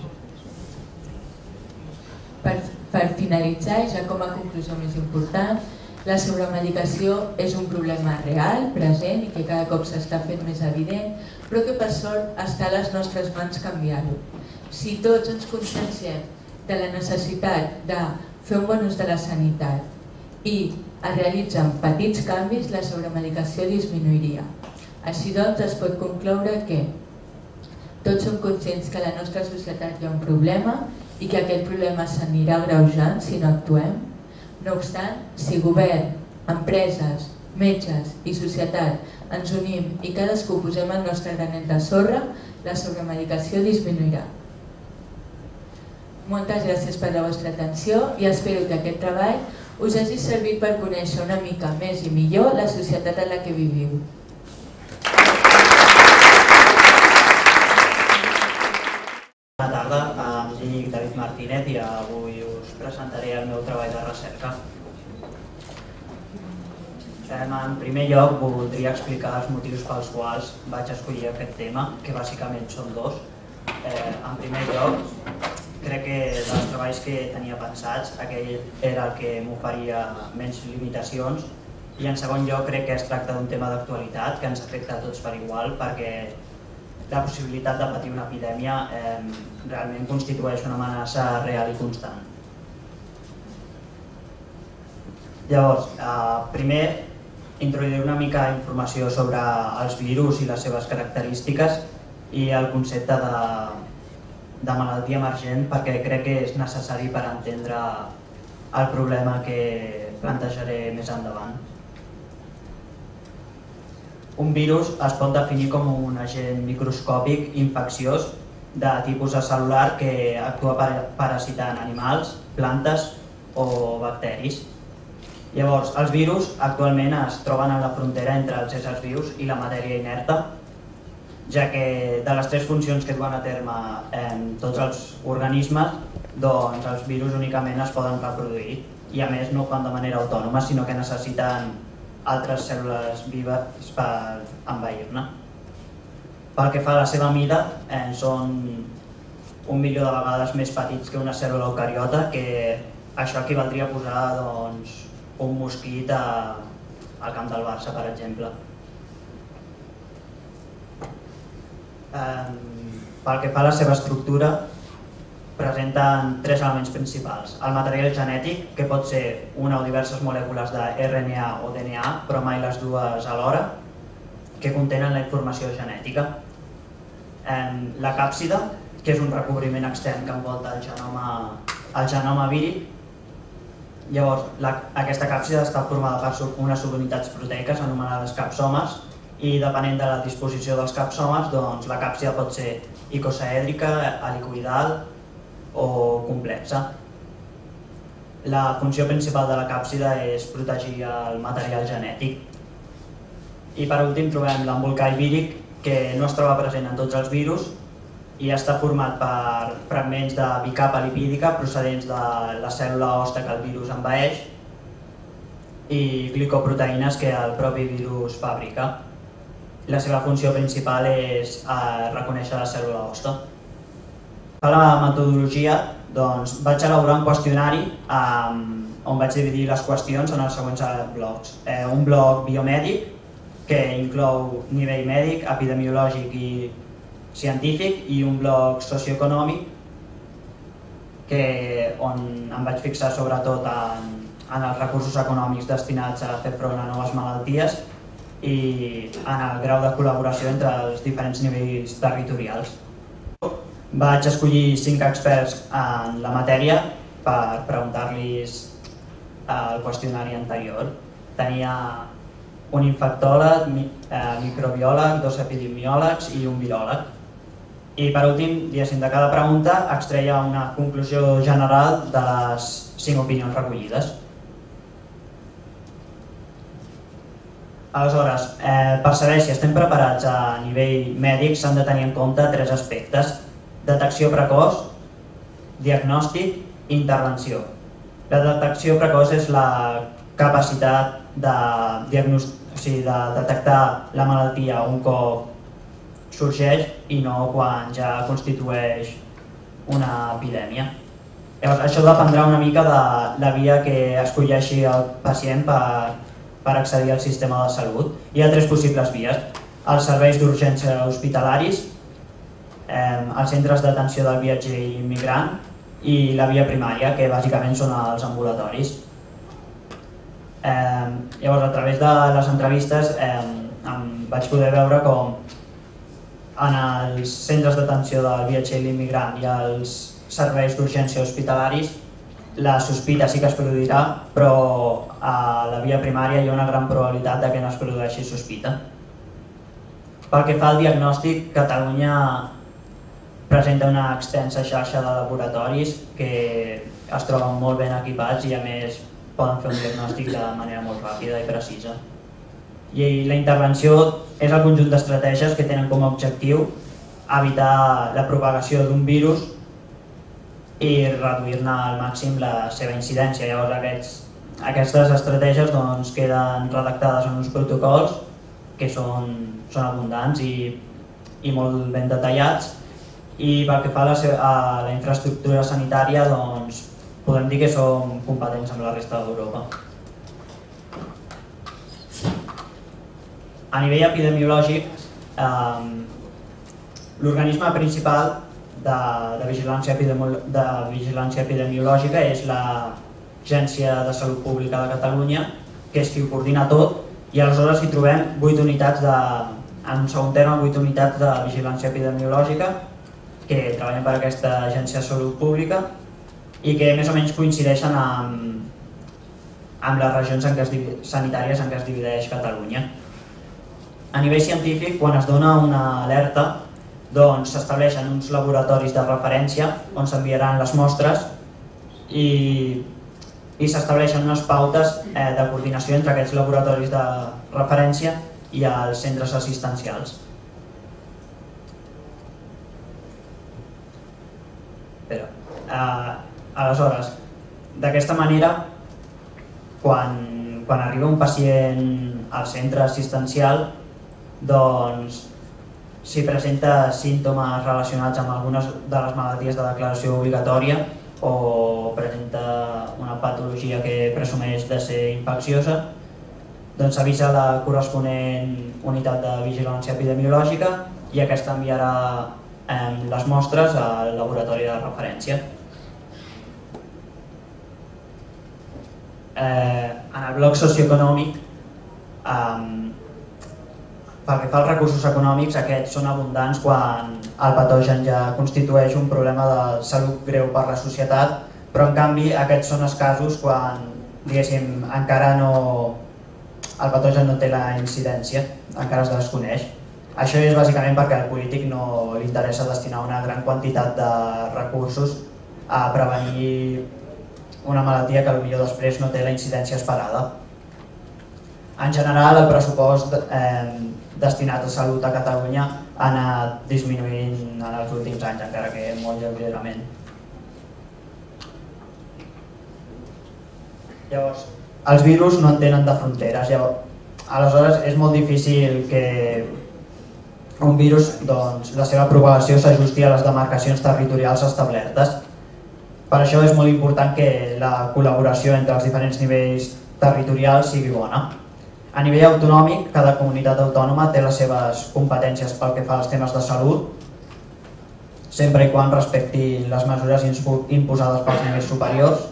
Per, per finalitzar, ja com a conclusió més important, la sobremedicació és un problema real, present i que cada cop s'està fent més evident, però que per sort està a les nostres mans canviar-ho. Si tots ens conscienciem de la necessitat de fer un bon ús de la sanitat i es realitzen petits canvis, la sobremedicació disminuiria. Així doncs, es pot concloure que tots som conscients que a la nostra societat hi ha un problema i que aquest problema s'anirà agreujant si no actuem. No obstant, si govern, empreses, metges i societat ens unim i cadascú posem el nostre granet de sorra, la sobremedicació disminuirà. Moltes gràcies per la vostra atenció i espero que aquest treball us hagi servit per conèixer una mica més i millor la societat en la que viviu. Bona tarda, em dic David Martínez i avui us presentaré el meu treball de recerca. En primer lloc voldria explicar els motius pels quals vaig escollir aquest tema, que bàsicament són dos. En primer lloc, crec que dels treballs que tenia pensats, aquell era el que m'oferia menys limitacions i en segon lloc crec que es tracta d'un tema d'actualitat que ens afecta a tots per igual perquè la possibilitat de patir una epidèmia eh, realment constitueix una amenaça real i constant. Llavors, eh, primer introduiré una mica d'informació sobre els virus i les seves característiques i el concepte de de malaltia emergent perquè crec que és necessari per entendre el problema que plantejaré més endavant. Un virus es pot definir com un agent microscòpic infecciós de tipus acel·lular que actua parasitant animals, plantes o bacteris. Llavors, els virus actualment es troben a la frontera entre els éssers vius i la matèria inerta, ja que de les tres funcions que duen a terme en tots els organismes, doncs els virus únicament es poden reproduir i a més no ho fan de manera autònoma, sinó que necessiten altres cèl·lules vives per envair-ne. Pel que fa a la seva mida, eh, són un milió de vegades més petits que una cèl·lula eucariota, que això equivaldria a posar doncs, un mosquit a, al camp del Barça, per exemple. Pel que fa a la seva estructura, presenten tres elements principals. El material genètic, que pot ser una o diverses molècules de R N A o D N A, però mai les dues alhora, que contenen la informació genètica. La càpsida, que és un recobriment extern que envolta el genoma, el genoma víric. Llavors, la, aquesta càpsida està formada per unes subunitats proteiques anomenades capsomes, i depenent de la disposició dels capsomes, doncs, la càpsida pot ser icosaèdrica, helicoïdal o complexa. La funció principal de la càpsida és protegir el material genètic. I per últim trobem l'embolcall víric, que no es troba present en tots els virus i està format per fragments de bicapa lipídica procedents de la cèl·lula hoste que el virus envaeix i glicoproteïnes que el propi virus fabrica. La seva funció principal és reconèixer la cèl·lula hoste. Per la metodologia, doncs, vaig elaborar un qüestionari on vaig dividir les qüestions en els següents blocs. Un bloc biomèdic, que inclou nivell mèdic, epidemiològic i científic, i un bloc socioeconòmic que, on em vaig fixar sobretot en, en els recursos econòmics destinats a fer front a noves malalties i en el grau de col·laboració entre els diferents nivells territorials. Vaig escollir cinc experts en la matèria per preguntar-los el qüestionari anterior. Tenia un infectòleg, microbiòleg, dos epidemiòlegs i un viròleg. I per últim, diguéssim, de cada pregunta extreia una conclusió general de les cinc opinions recollides. Aleshores, eh, per saber si estem preparats a nivell mèdic s'han de tenir en compte tres aspectes: detecció precoç, diagnòstic i intervenció. La detecció precoç és la capacitat de, o sigui, de detectar la malaltia un cop sorgeix i no quan ja constitueix una epidèmia. Llavors, això dependrà una mica de la via que escolleixi el pacient per, per accedir al sistema de salut. Hi ha tres possibles vies: els serveis d'urgència hospitalaris, eh, els centres d'atenció del viatger i immigrant i la via primària, que bàsicament són els ambulatoris. Eh, llavors, a través de les entrevistes eh, em vaig poder veure com en els centres d'atenció del viatger i l'immigrant i els serveis d'urgència hospitalaris la sospita sí que es produirà, però a la via primària hi ha una gran probabilitat de que no es produeixi sospita. Pel que fa al diagnòstic, Catalunya presenta una extensa xarxa de laboratoris que es troben molt ben equipats i a més poden fer un diagnòstic de manera molt ràpida i precisa. I la intervenció és el conjunt d'estratègies que tenen com a objectiu evitar la propagació d'un virus i reduir-ne al màxim la seva incidència. Llavors, aquests, aquestes estratègies doncs, queden redactades en uns protocols que són, són abundants i, i molt ben detallats, i pel que fa a la, seva, a la infraestructura sanitària doncs, podem dir que som competents amb la resta d'Europa. A nivell epidemiològic, eh, l'organisme principal de, de, vigilància de vigilància epidemiològica és l'Agència de Salut Pública de Catalunya, que és qui ho coordina tot, i aleshores hi trobem vuit unitats de, en un segon terme, vuit unitats de vigilància epidemiològica que treballen per aquesta Agència de Salut Pública i que més o menys coincideixen amb, amb les regions en què es, sanitàries en què es divideix Catalunya. A nivell científic, quan es dona una alerta, doncs s'estableixen uns laboratoris de referència on s'enviaran les mostres i, i s'estableixen unes pautes eh, de coordinació entre aquests laboratoris de referència i els centres assistencials. Però, eh, aleshores, d'aquesta manera, quan, quan arriba un pacient al centre assistencial, doncs si presenta símptomes relacionats amb algunes de les malalties de declaració obligatòria o presenta una patologia que presumeix de ser infecciosa, doncs s'avisa la corresponent unitat de vigilància epidemiològica i aquesta enviarà eh, les mostres al laboratori de referència. Eh, en el bloc socioeconòmic, eh, pel que fa als recursos econòmics, aquests són abundants quan el patogen ja constitueix un problema de salut greu per la societat, però en canvi aquests són escassos quan, diguéssim, encara no, el patogen no té la incidència, encara es desconeix. Això és bàsicament perquè al polític no li interessa destinar una gran quantitat de recursos a prevenir una malaltia que potser després no té la incidència esperada. En general, el pressupost eh, destinat a salut a Catalunya ha anat disminuint en els últims anys, encara que molt lleugerament. Llavors, els virus no en tenen de fronteres. Llavors, aleshores, és molt difícil que un virus, doncs, la seva propagació s'ajusti a les demarcacions territorials establertes. Per això és molt important que la col·laboració entre els diferents nivells territorials sigui bona. A nivell autonòmic, cada comunitat autònoma té les seves competències pel que fa als temes de salut, sempre i quan respectin les mesures imposades pels nivells superiors.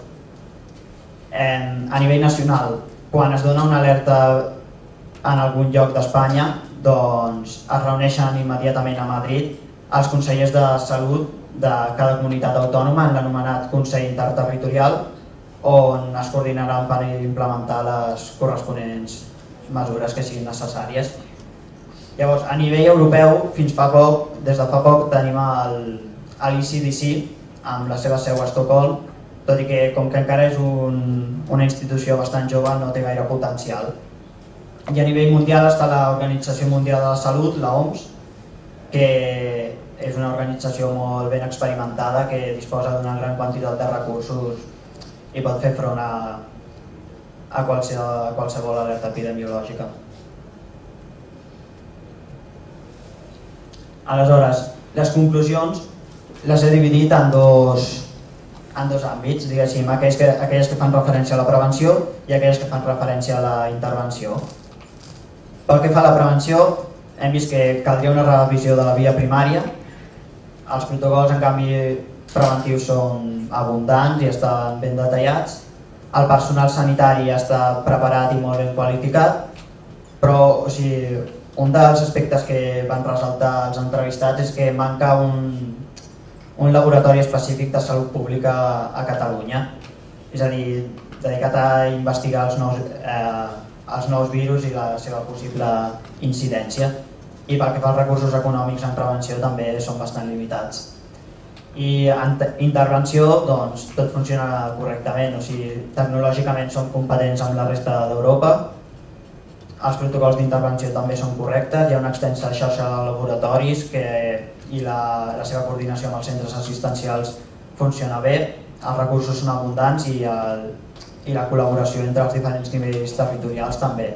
A nivell nacional, quan es dona una alerta en algun lloc d'Espanya, doncs es reuneixen immediatament a Madrid els consellers de salut de cada comunitat autònoma en l'anomenat Consell Interterritorial, on es coordinaran per implementar les corresponents mesures que siguin necessàries. Llavors, a nivell europeu, fins fa poc, des de fa poc, tenim l'E C D C amb la seva seu a Estocolm, tot i que com que encara és un, una institució bastant jove no té gaire potencial. I a nivell mundial està l'Organització Mundial de la Salut, la O M S, que és una organització molt ben experimentada que disposa d'una gran quantitat de recursos i pot fer front a, a, qualsevol, a qualsevol alerta epidemiològica. Aleshores, les conclusions les he dividit en dos, en dos àmbits, diguéssim, aquelles que, aquelles que fan referència a la prevenció i aquelles que fan referència a la intervenció. Pel que fa a la prevenció, hem vist que caldria una revisió de la via primària. Els protocols, en canvi, preventius són abundants i estan ben detallats. El personal sanitari està preparat i molt ben qualificat, però o sigui, un dels aspectes que van ressaltar els entrevistats és que manca un, un laboratori específic de salut pública a Catalunya, és a dir, dedicat a investigar els nous, eh, els nous virus i la seva possible incidència. I pel que fa als recursos econòmics en prevenció també són bastant limitats. I en intervenció doncs, tot funciona correctament, o sigui, tecnològicament som competents amb la resta d'Europa, els protocols d'intervenció també són correctes, hi ha una extensa xarxa de laboratoris que, i la, la seva coordinació amb els centres assistencials funciona bé, els recursos són abundants i, el, i la col·laboració entre els diferents nivells territorials també.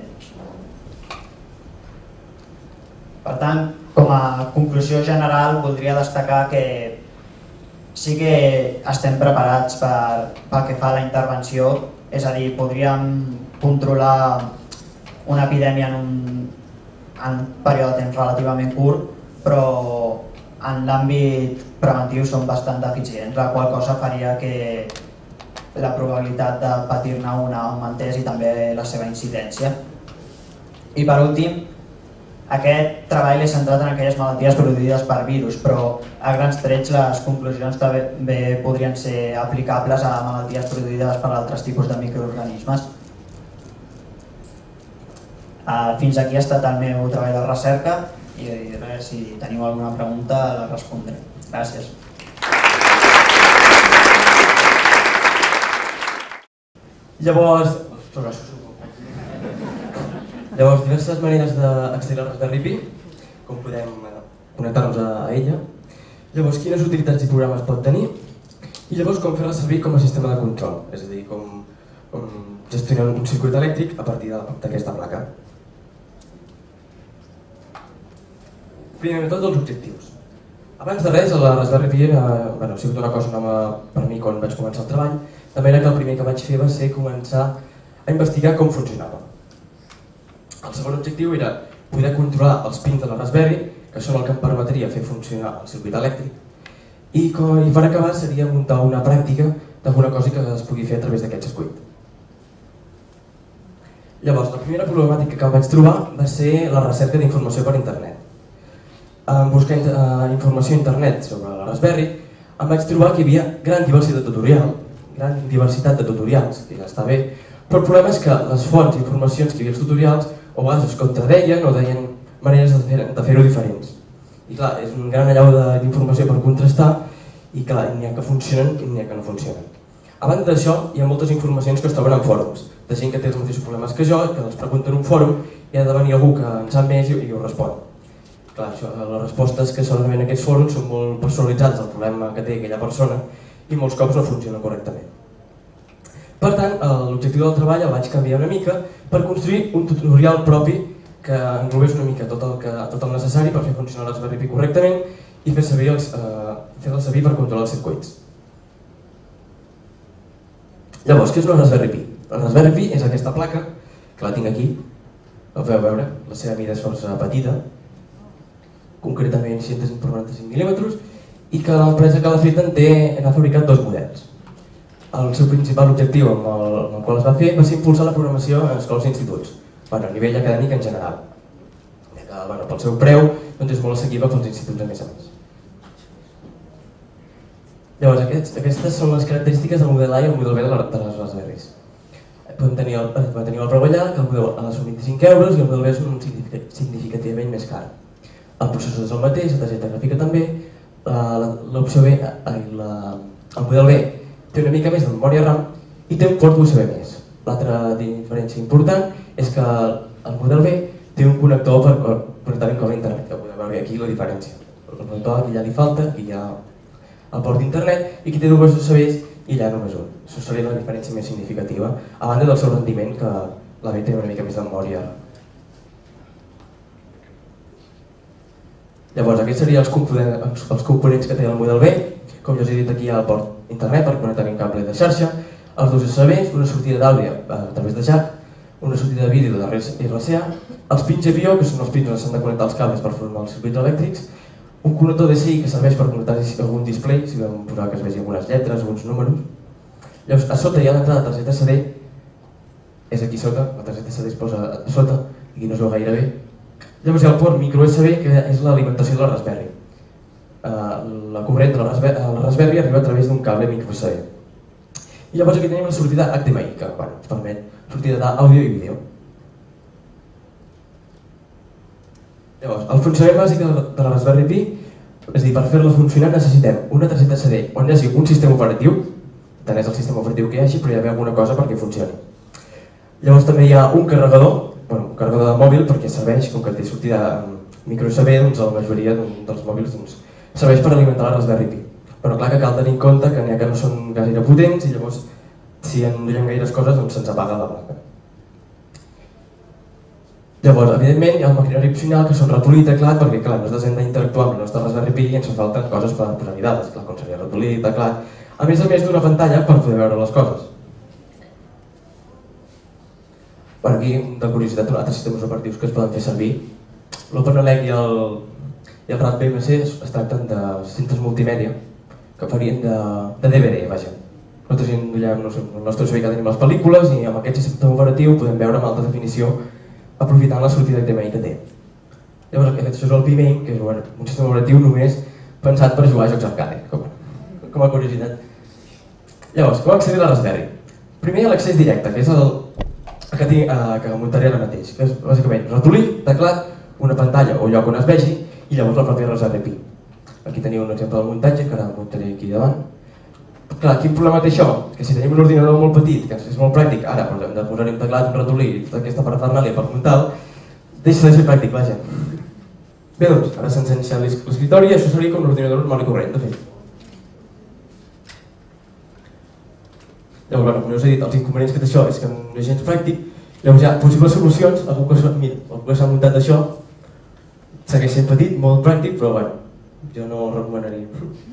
Per tant, com a conclusió general, voldria destacar que sí que estem preparats per, pel que fa a la intervenció, és a dir, podríem controlar una epidèmia en un, en un període de temps relativament curt, però en l'àmbit preventiu són bastant deficients, la qual cosa faria que la probabilitat de patir-ne una augmentés i també la seva incidència. I per últim, aquest treball és centrat en aquelles malalties produïdes per virus, però a grans trets les conclusions també podrien ser aplicables a malalties produïdes per altres tipus de microorganismes. Fins aquí ha estat el meu treball de recerca i res, si teniu alguna pregunta la respondré. Gràcies. Llavors, Llavors, diverses maneres d'accedir a la Raspberry Pi, com podem connectar-nos a ella. Llavors, quines utilitats i programes pot tenir? I llavors, com fer-la servir com a sistema de control, és a dir, com, com gestionar un circuit elèctric a partir d'aquesta placa. Primer de tot, els objectius. Abans de res, la Raspberry Pi era, bueno, ha sigut una cosa nova per mi quan vaig començar el treball, de manera que el primer que vaig fer va ser començar a investigar com funcionava. El segon objectiu era poder controlar els pins de la Raspberry, que són el que em permetria fer funcionar el circuit elèctric, i, i per acabar seria muntar una pràctica d'alguna cosa que es pugui fer a través d'aquest circuit. Llavors, la primera problemàtica que vaig trobar va ser la recerca d'informació per internet. En buscar informació a internet sobre la Raspberry, em vaig trobar que hi havia gran diversitat tutorial, gran diversitat de tutorials, que ja està bé, però el problema és que les fonts i informacions que hi havia als tutorials o a vegades es contradeien o deien maneres de fer-ho diferents. I clar, és un gran allau d'informació per contrastar i clar, n'hi ha que funcionen i n'hi ha que no funcionen. A banda d'això, hi ha moltes informacions que es troben en fòrums, de gent que té els mateixos problemes que jo, que els pregunta en un fòrum i ha de venir algú que en sap més i ho respon. Clar, això, les respostes que solen en aquests fòrums són molt personalitzades al problema que té aquella persona i molts cops no funcionen correctament. Per tant, l'objectiu del treball el vaig canviar una mica per construir un tutorial propi que englobés una mica tot el, que, tot el necessari per fer funcionar la Raspberry Pi correctament i fer servir els, eh, fer-la servir per controlar els circuits. Llavors, què és una Raspberry Pi? La Raspberry Pi és aquesta placa, que la tinc aquí, ho podeu veure, la seva mida és força petita, concretament sis cents per noranta-cinc mil·límetres, i que l'empresa que l'ha fet en té, n'ha fabricat dos models. El seu principal objectiu amb el, amb el qual es va fer va ser impulsar la programació en escoles i instituts, bueno, a nivell acadèmic en general. Ja que, bueno, pel seu preu doncs és molt assequible pels instituts a més a més. Llavors, aquests, aquestes són les característiques del model A i el model B de, la, de les Raspberries. Podem tenir el, podem tenir el preu allà, que el model A són vint-i-cinc euros i el model B és un significativament més car. El processor és el mateix, la targeta gràfica també, l'opció B, la, el model B té una mica més de memòria RAM i té un port U S B més. L'altra diferència important és que el model B té un connector per connectar un cable a internet, que podeu veure aquí la diferència. El connector aquí ja li falta, aquí hi ha el port d'internet, i aquí té dues U S Bs i allà només un. Això seria la diferència més significativa, a banda del seu rendiment, que la B té una mica més de memòria. Llavors, aquests serien els components, els components que té el model B. Com ja us he dit, aquí hi ha el port internet per connectar un cable de xarxa, els dos U S Bs, una sortida d'àudio a través de jack, una sortida de vídeo de R C A, els pins G P I O, que són els pins on s'han de connectar els cables per formar els circuits elèctrics, un connector D C I que serveix per connectar algun display, si vam posar que es vegi algunes lletres, alguns números. Llavors, a sota hi ha l'entrada de targeta C D, és aquí sota, la targeta C D es posa a sota, aquí no es veu gaire bé. Llavors hi ha el port micro U S B, que és l'alimentació de la Raspberry. La corrent de la Raspberry arriba a través d'un cable micro U S B. I llavors aquí tenim la sortida H D M I, que bueno, ens permet sortida d'àudio i vídeo. Llavors, el funcionament bàsic de la Raspberry Pi, és a dir, per fer-la funcionar necessitem una targeta C D on hi hagi un sistema operatiu, tant és el sistema operatiu que hi hagi, però hi ha d'haver alguna cosa perquè funcioni. Llavors també hi ha un carregador, bueno, un carregador de mòbil perquè serveix, com que té sortida micro U S B, doncs la majoria dels mòbils doncs, serveix per alimentar la Raspberry Pi. Però clar que cal tenir en compte que n'hi ha que no són gaire potents i llavors si no hi ha gaires coses doncs se'ns apaga la placa. Llavors, evidentment, hi ha el maquinari opcional que són ratolí i teclat perquè clar, nosaltres hem d'interactuar amb la nostra Raspberry Pi i ens falten coses per posar-hi dades, clar, com seria ratolí i teclat, a més a més d'una pantalla per poder veure les coses. Per aquí, de curiositat, altres sistemes operatius que es poden fer servir. L'OpenELEC i el, i el RAD B M C es tracten de cintes multimèdia que farien de, de D V D, vaja. Nosaltres endollem no sé, el nostre U S B que tenim les pel·lícules i amb aquest sistema operatiu podem veure amb alta definició aprofitant la sortida H D M I que té. Llavors, això és el P-Main, que és bueno, un sistema operatiu només pensat per jugar a jocs arcade, com, com a curiositat. Llavors, com accedir a la Raspberry? Primer hi ha l'accés directe, que és el, el que, tinc, eh, que muntaré ara mateix, que és bàsicament ratolí, teclat, una pantalla o lloc on es vegi i llavors la pròpia Raspberry Pi. Aquí teniu un exemple del muntatge, que ara muntaré aquí davant. Clar, quin problema té això? Que si tenim un ordinador molt petit, que és molt pràctic, ara però hem de posar-hi un teclat, un ratolí i tota aquesta parafernàlia per muntar-lo, deixa de ser pràctic, vaja. Bé, doncs, ara se'ns ensenja l'escriptori i això seria com l'ordinador normal i corrent, de fet. Llavors, bueno, com us he dit, els inconvenients que té això és que no és gens pràctic. Llavors hi ha possibles solucions, algú que s'ha muntat això segueix sent petit, molt pràctic, però bueno, jo no ho recomanaria.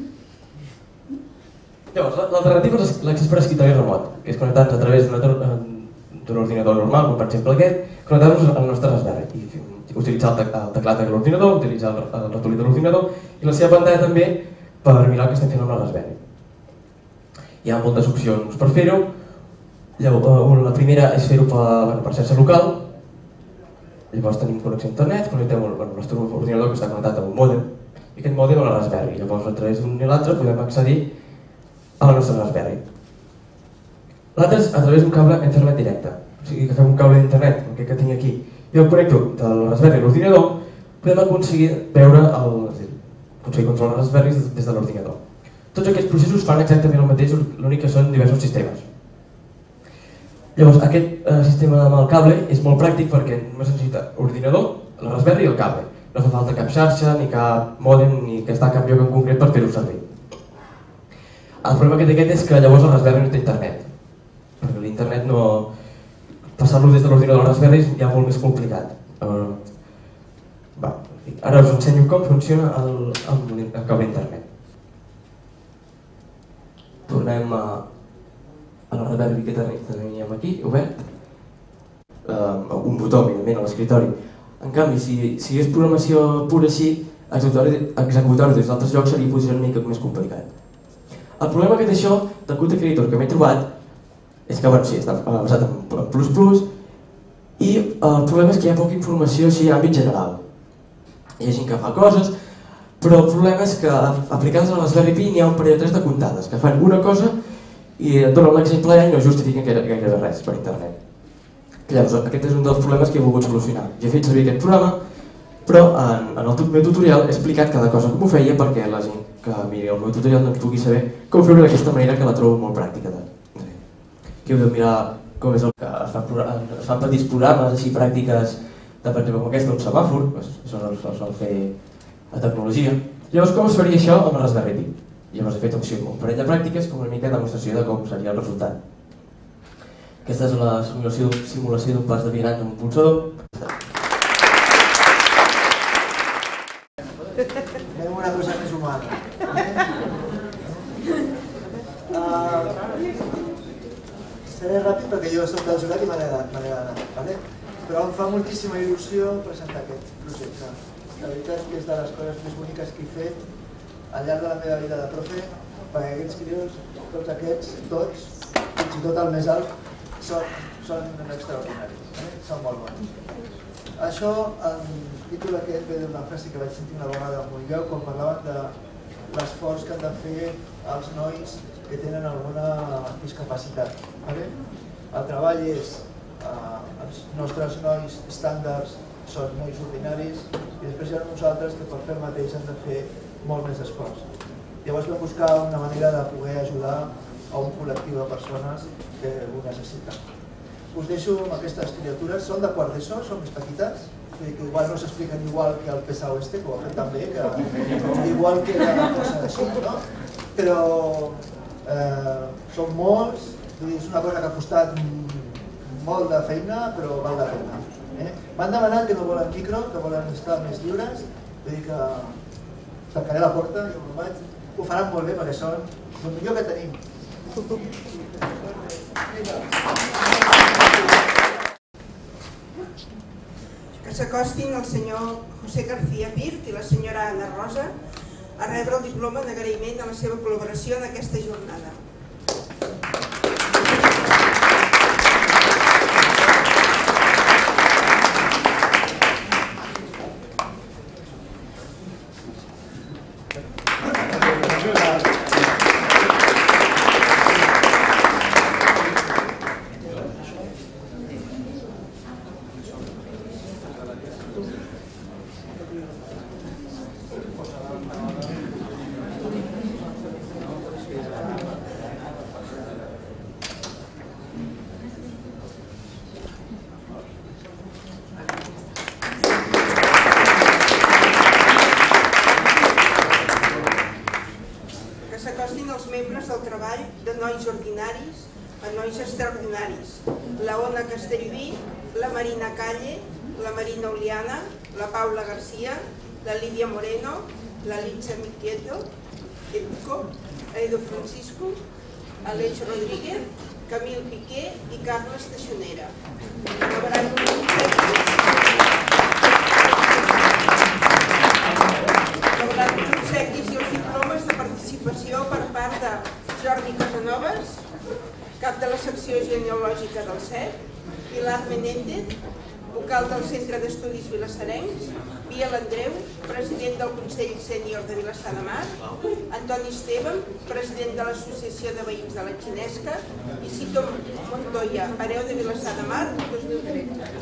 Llavors, l'alternativa és l'accés per escriptori remot, que és connectar-nos a través d'un ordinador normal, com per exemple aquest, connectar-nos al nostre Raspberry i utilitzar el teclat de l'ordinador, utilitzar el ratolí de l'ordinador i la seva pantalla també per mirar el que estem fent amb la Raspberry. Hi ha moltes opcions per fer-ho. La primera és fer-ho per xarxa local. Llavors tenim connexió a internet, connectem el nostre ordinador que està connectat a un mòdem i aquest mòdem a la Raspberry. Llavors a través d'un i l'altre podem accedir a la nostra Raspberry. L'altre és a través d'un cable internet directe. O sigui que fem un cable d'internet, el que tinc aquí, i el connecto de la Raspberry a l'ordinador, podem aconseguir veure el, aconseguir controlar les Raspberries des de l'ordinador. Tots aquests processos fan exactament el mateix, l'únic que són diversos sistemes. Llavors, aquest eh, sistema amb el cable és molt pràctic perquè només necessita ordinador, la Raspberry i el cable. No fa falta cap xarxa, ni cap mòdem, ni que està a cap lloc en concret per fer-ho servir. El problema que té aquest és que llavors la Raspberry no té internet. Perquè l'internet no... Passar-lo des de l'ordinador a la Raspberry és ja molt més complicat. Uh, va. Ara us ensenyo com funciona el, el, el cable internet. Tornem a, a la Raspberry que teníem aquí, obert. un botó, evidentment, a l'escriptori. En canvi, si, si és programació pura així, executar-ho des d'altres llocs seria potser una mica més complicat. El problema que té això del Qt Creator que m'he trobat és que, bueno, sí, està basat en plus plus i el problema és que hi ha poca informació així en àmbit general. Hi ha gent que fa coses, però el problema és que aplicades a l'Raspberry Pi n'hi ha un parell o tres de comptades que fan una cosa i et donen l'exemple i no justifiquen gairebé res per internet. Llavors, aquest és un dels problemes que he volgut solucionar. Jo he fet servir aquest programa, però en, en el meu tutorial he explicat cada cosa com ho feia perquè la gent que miri el meu tutorial doncs, pugui saber com fer-ho d'aquesta manera, que la trobo molt pràctica. De... Que heu de mirar com és el que es fan, es fan petits programes així pràctiques de, per exemple, com aquesta, un semàfor, això no es sol fer a tecnologia. Llavors, com es faria això amb el Raspberry Pi? Llavors he fet opció un parell de pràctiques com una mica de demostració de com seria el resultat. Aquesta és la simulació, simulació d'un pas de vianants amb un pulsador. Fem una cosa més humana. Uh, seré ràpid perquè jo soc del jurat i m'ha agradat, vale? Però em fa moltíssima il·lusió presentar aquest projecte. La veritat és que és de les coses més boniques que he fet al llarg de la meva vida de profe, perquè aquests crios, tots aquests, tots, fins i tot el més alt, són, són extraordinaris, eh? Són molt bons. Això, el títol aquest ve d'una frase que vaig sentir una vegada en un lloc quan parlaven de l'esforç que han de fer els nois que tenen alguna discapacitat. Vale? El treball és, eh, els nostres nois estàndards són nois ordinaris i després hi ha nosaltres que per fer el mateix han de fer molt més esforç. Llavors vam buscar una manera de poder ajudar a un col·lectiu de persones que ho necessiten. Us deixo amb aquestes criatures, són de quart d'ESO, són més petites, que igual no s'expliquen igual que el Pesau este, que ho ha fet també, que igual que la cosa d'així, no? Però eh, són molts, és una cosa que ha costat molt de feina, però val la pena. Eh? M'han demanat que no volen micro, que volen estar més lliures, vull dir que tancaré la porta i ho vaig. Ho faran molt bé perquè són el millor que tenim. Que s'acostin el senyor José García Virt i la senyora Ana Rosa a rebre el diploma d'agraïment a la seva col·laboració en aquesta jornada. La Ona Castellví, la Marina Calle, la Marina Uliana, la Paula García, la Lídia Moreno, la Litza Miquieto, Edo Francisco, Aleix Rodríguez, Camil Piqué i Carles Teixonera. Rebran els obsequis i els diplomes de participació per part de Jordi Casanovas, cap de la secció genealògica del C E P, Pilar Menéndez, vocal del Centre d'Estudis Vilassarencs, Biel Andreu, president del Consell Sènior de Vilassar de Mar, Antoni Esteban, president de l'Associació de Veïns de la Xinesca, i Cito Montoya, hereu de Vilassar de Mar, dos mil tretze.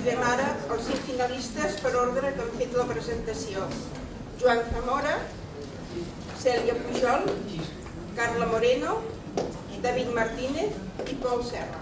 Acudem ara els cinc finalistes per ordre que han fet la presentació. Joan Zamora, Cèlia Pujol, Carla Moreno, David Martínez i Pol Serra.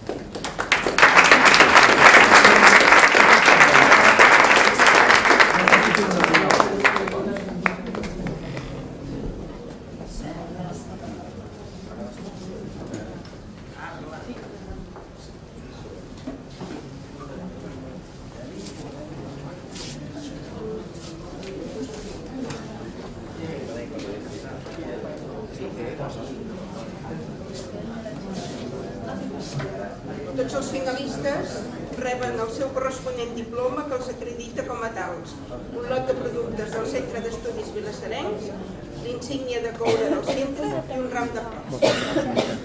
Tots els finalistes reben el seu corresponent diploma que els acredita com a tals, un lot de productes del Centre d'Estudis Vilassarencs, l'insígnia de coure del centre i un ram de flors.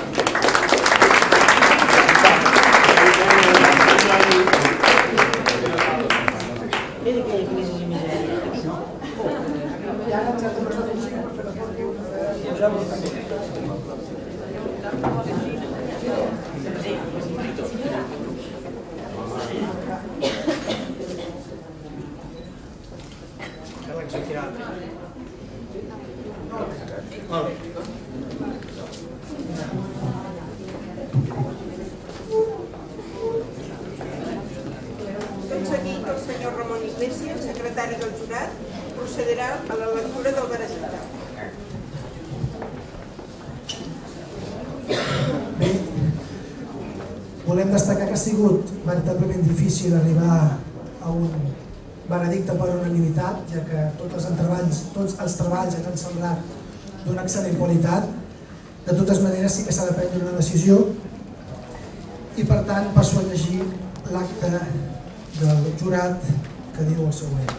Tot seguit, el senyor Ramon Iglesias, secretari del jurat, procedirà a la lectura del veredicte. Bé, volem destacar que ha sigut veritablement difícil arribar a un veredicte per unanimitat, ja que tots els treballs, tots els treballs ens han semblat d'una excel·lent qualitat. De totes maneres, sí que s'ha de prendre una decisió i, per tant, passo a llegir l'acte del jurat que diu el següent.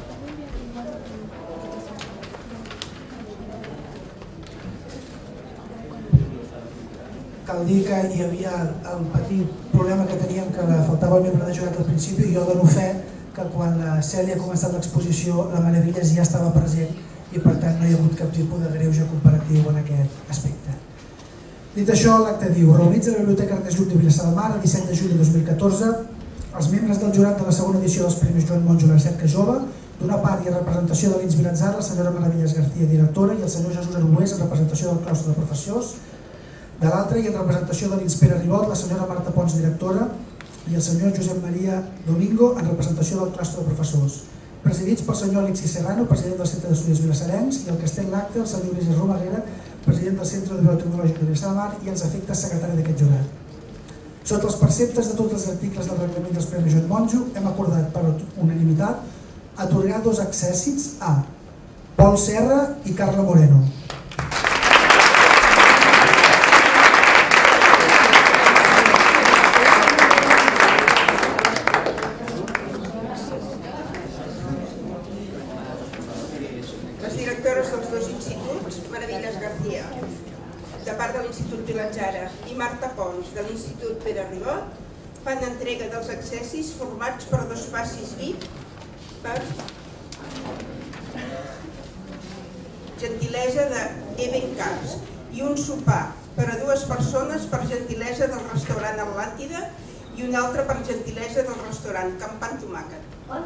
Cal dir que hi havia el petit problema que teníem, que faltava el membre de jurat al principi, i jo dono fe que quan la Cèlia ha començat l'exposició la Maravillas ja estava present i per tant no hi ha hagut cap tipus de greuge comparatiu en aquest aspecte. Dit això, l'acte diu: reunits a la Biblioteca Ernest Lluch de Vilassar de Mar el disset de juny de dos mil catorze, els membres del jurat de la segona edició dels Premis Joan Monjo a la recerca jove, d'una part i en representació de l'I N S Vilatzar, la senyora Maravillas García, directora, i el senyor Jesús Arbués, en representació del claustre de professors, de l'altra, i en representació de l'I N S Pere Ribot, la senyora Marta Pons, directora, i el senyor Josep Maria Domingo, en representació del claustre de professors, presidits pel senyor Alexis Serrano, president del Centre d'Estudis Vilassarencs, i el que està en l'acte, el senyor Ulises Romaguera, president del Centre de Biotecnològic de Vilassar de Mar i els efectes secretari d'aquest jurat. Sota els preceptes de tots els articles del reglament dels Premis Joan Monjo, hem acordat per unanimitat atorgar dos accèssits a Pol Serra i Carla Moreno. Les directores dels dos instituts, Maravillas García, de part de l'Institut Vilatzar, i Marta Pons, de l'Institut Pere Ribot, fan entrega dels accessis formats per dos passis V I P per gentilesa de Even Cars i un sopar per a dues persones per gentilesa del restaurant Atlàntida i un altre per gentilesa del restaurant Campant Tomàquet.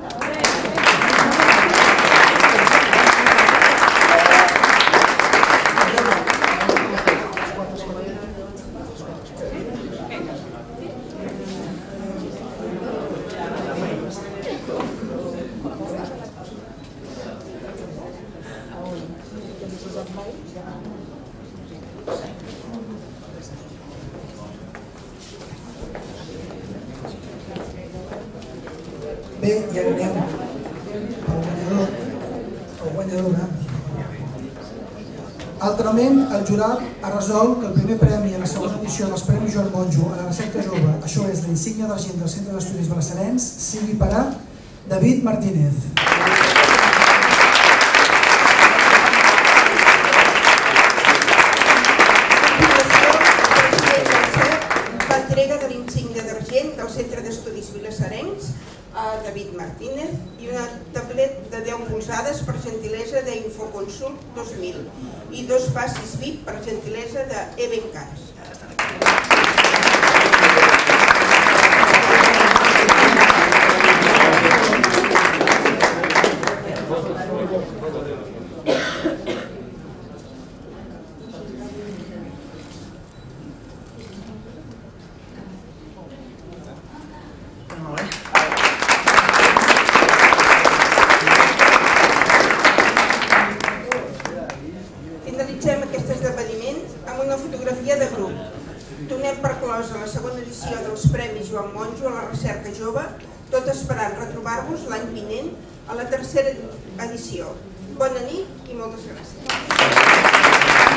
Bé, i ara anem al guanyador, o guanyadora. Altrament, el jurat ha resolt que el primer premi a la segona edició dels Premis Joan Monjo a la recerca jove, això és la insígnia d'argent del Centre d'Estudis Vilassarencs, sigui per a David Martínez. Entrega de l'insígnia d'argent del Centre d'Estudis Vilassarencs a David Martínez i una tablet de deu polzades per gentilesa d'Infoconsult dos mil i dos passis V I P per gentilesa d'Even Cars. Finalitzem aquest esdeveniment amb una fotografia de grup. Donem per closa la segona edició dels Premis Joan Monjo a la recerca jove, tot esperant retrobar-vos l'any vinent a la tercera edició. Bona nit i moltes gràcies.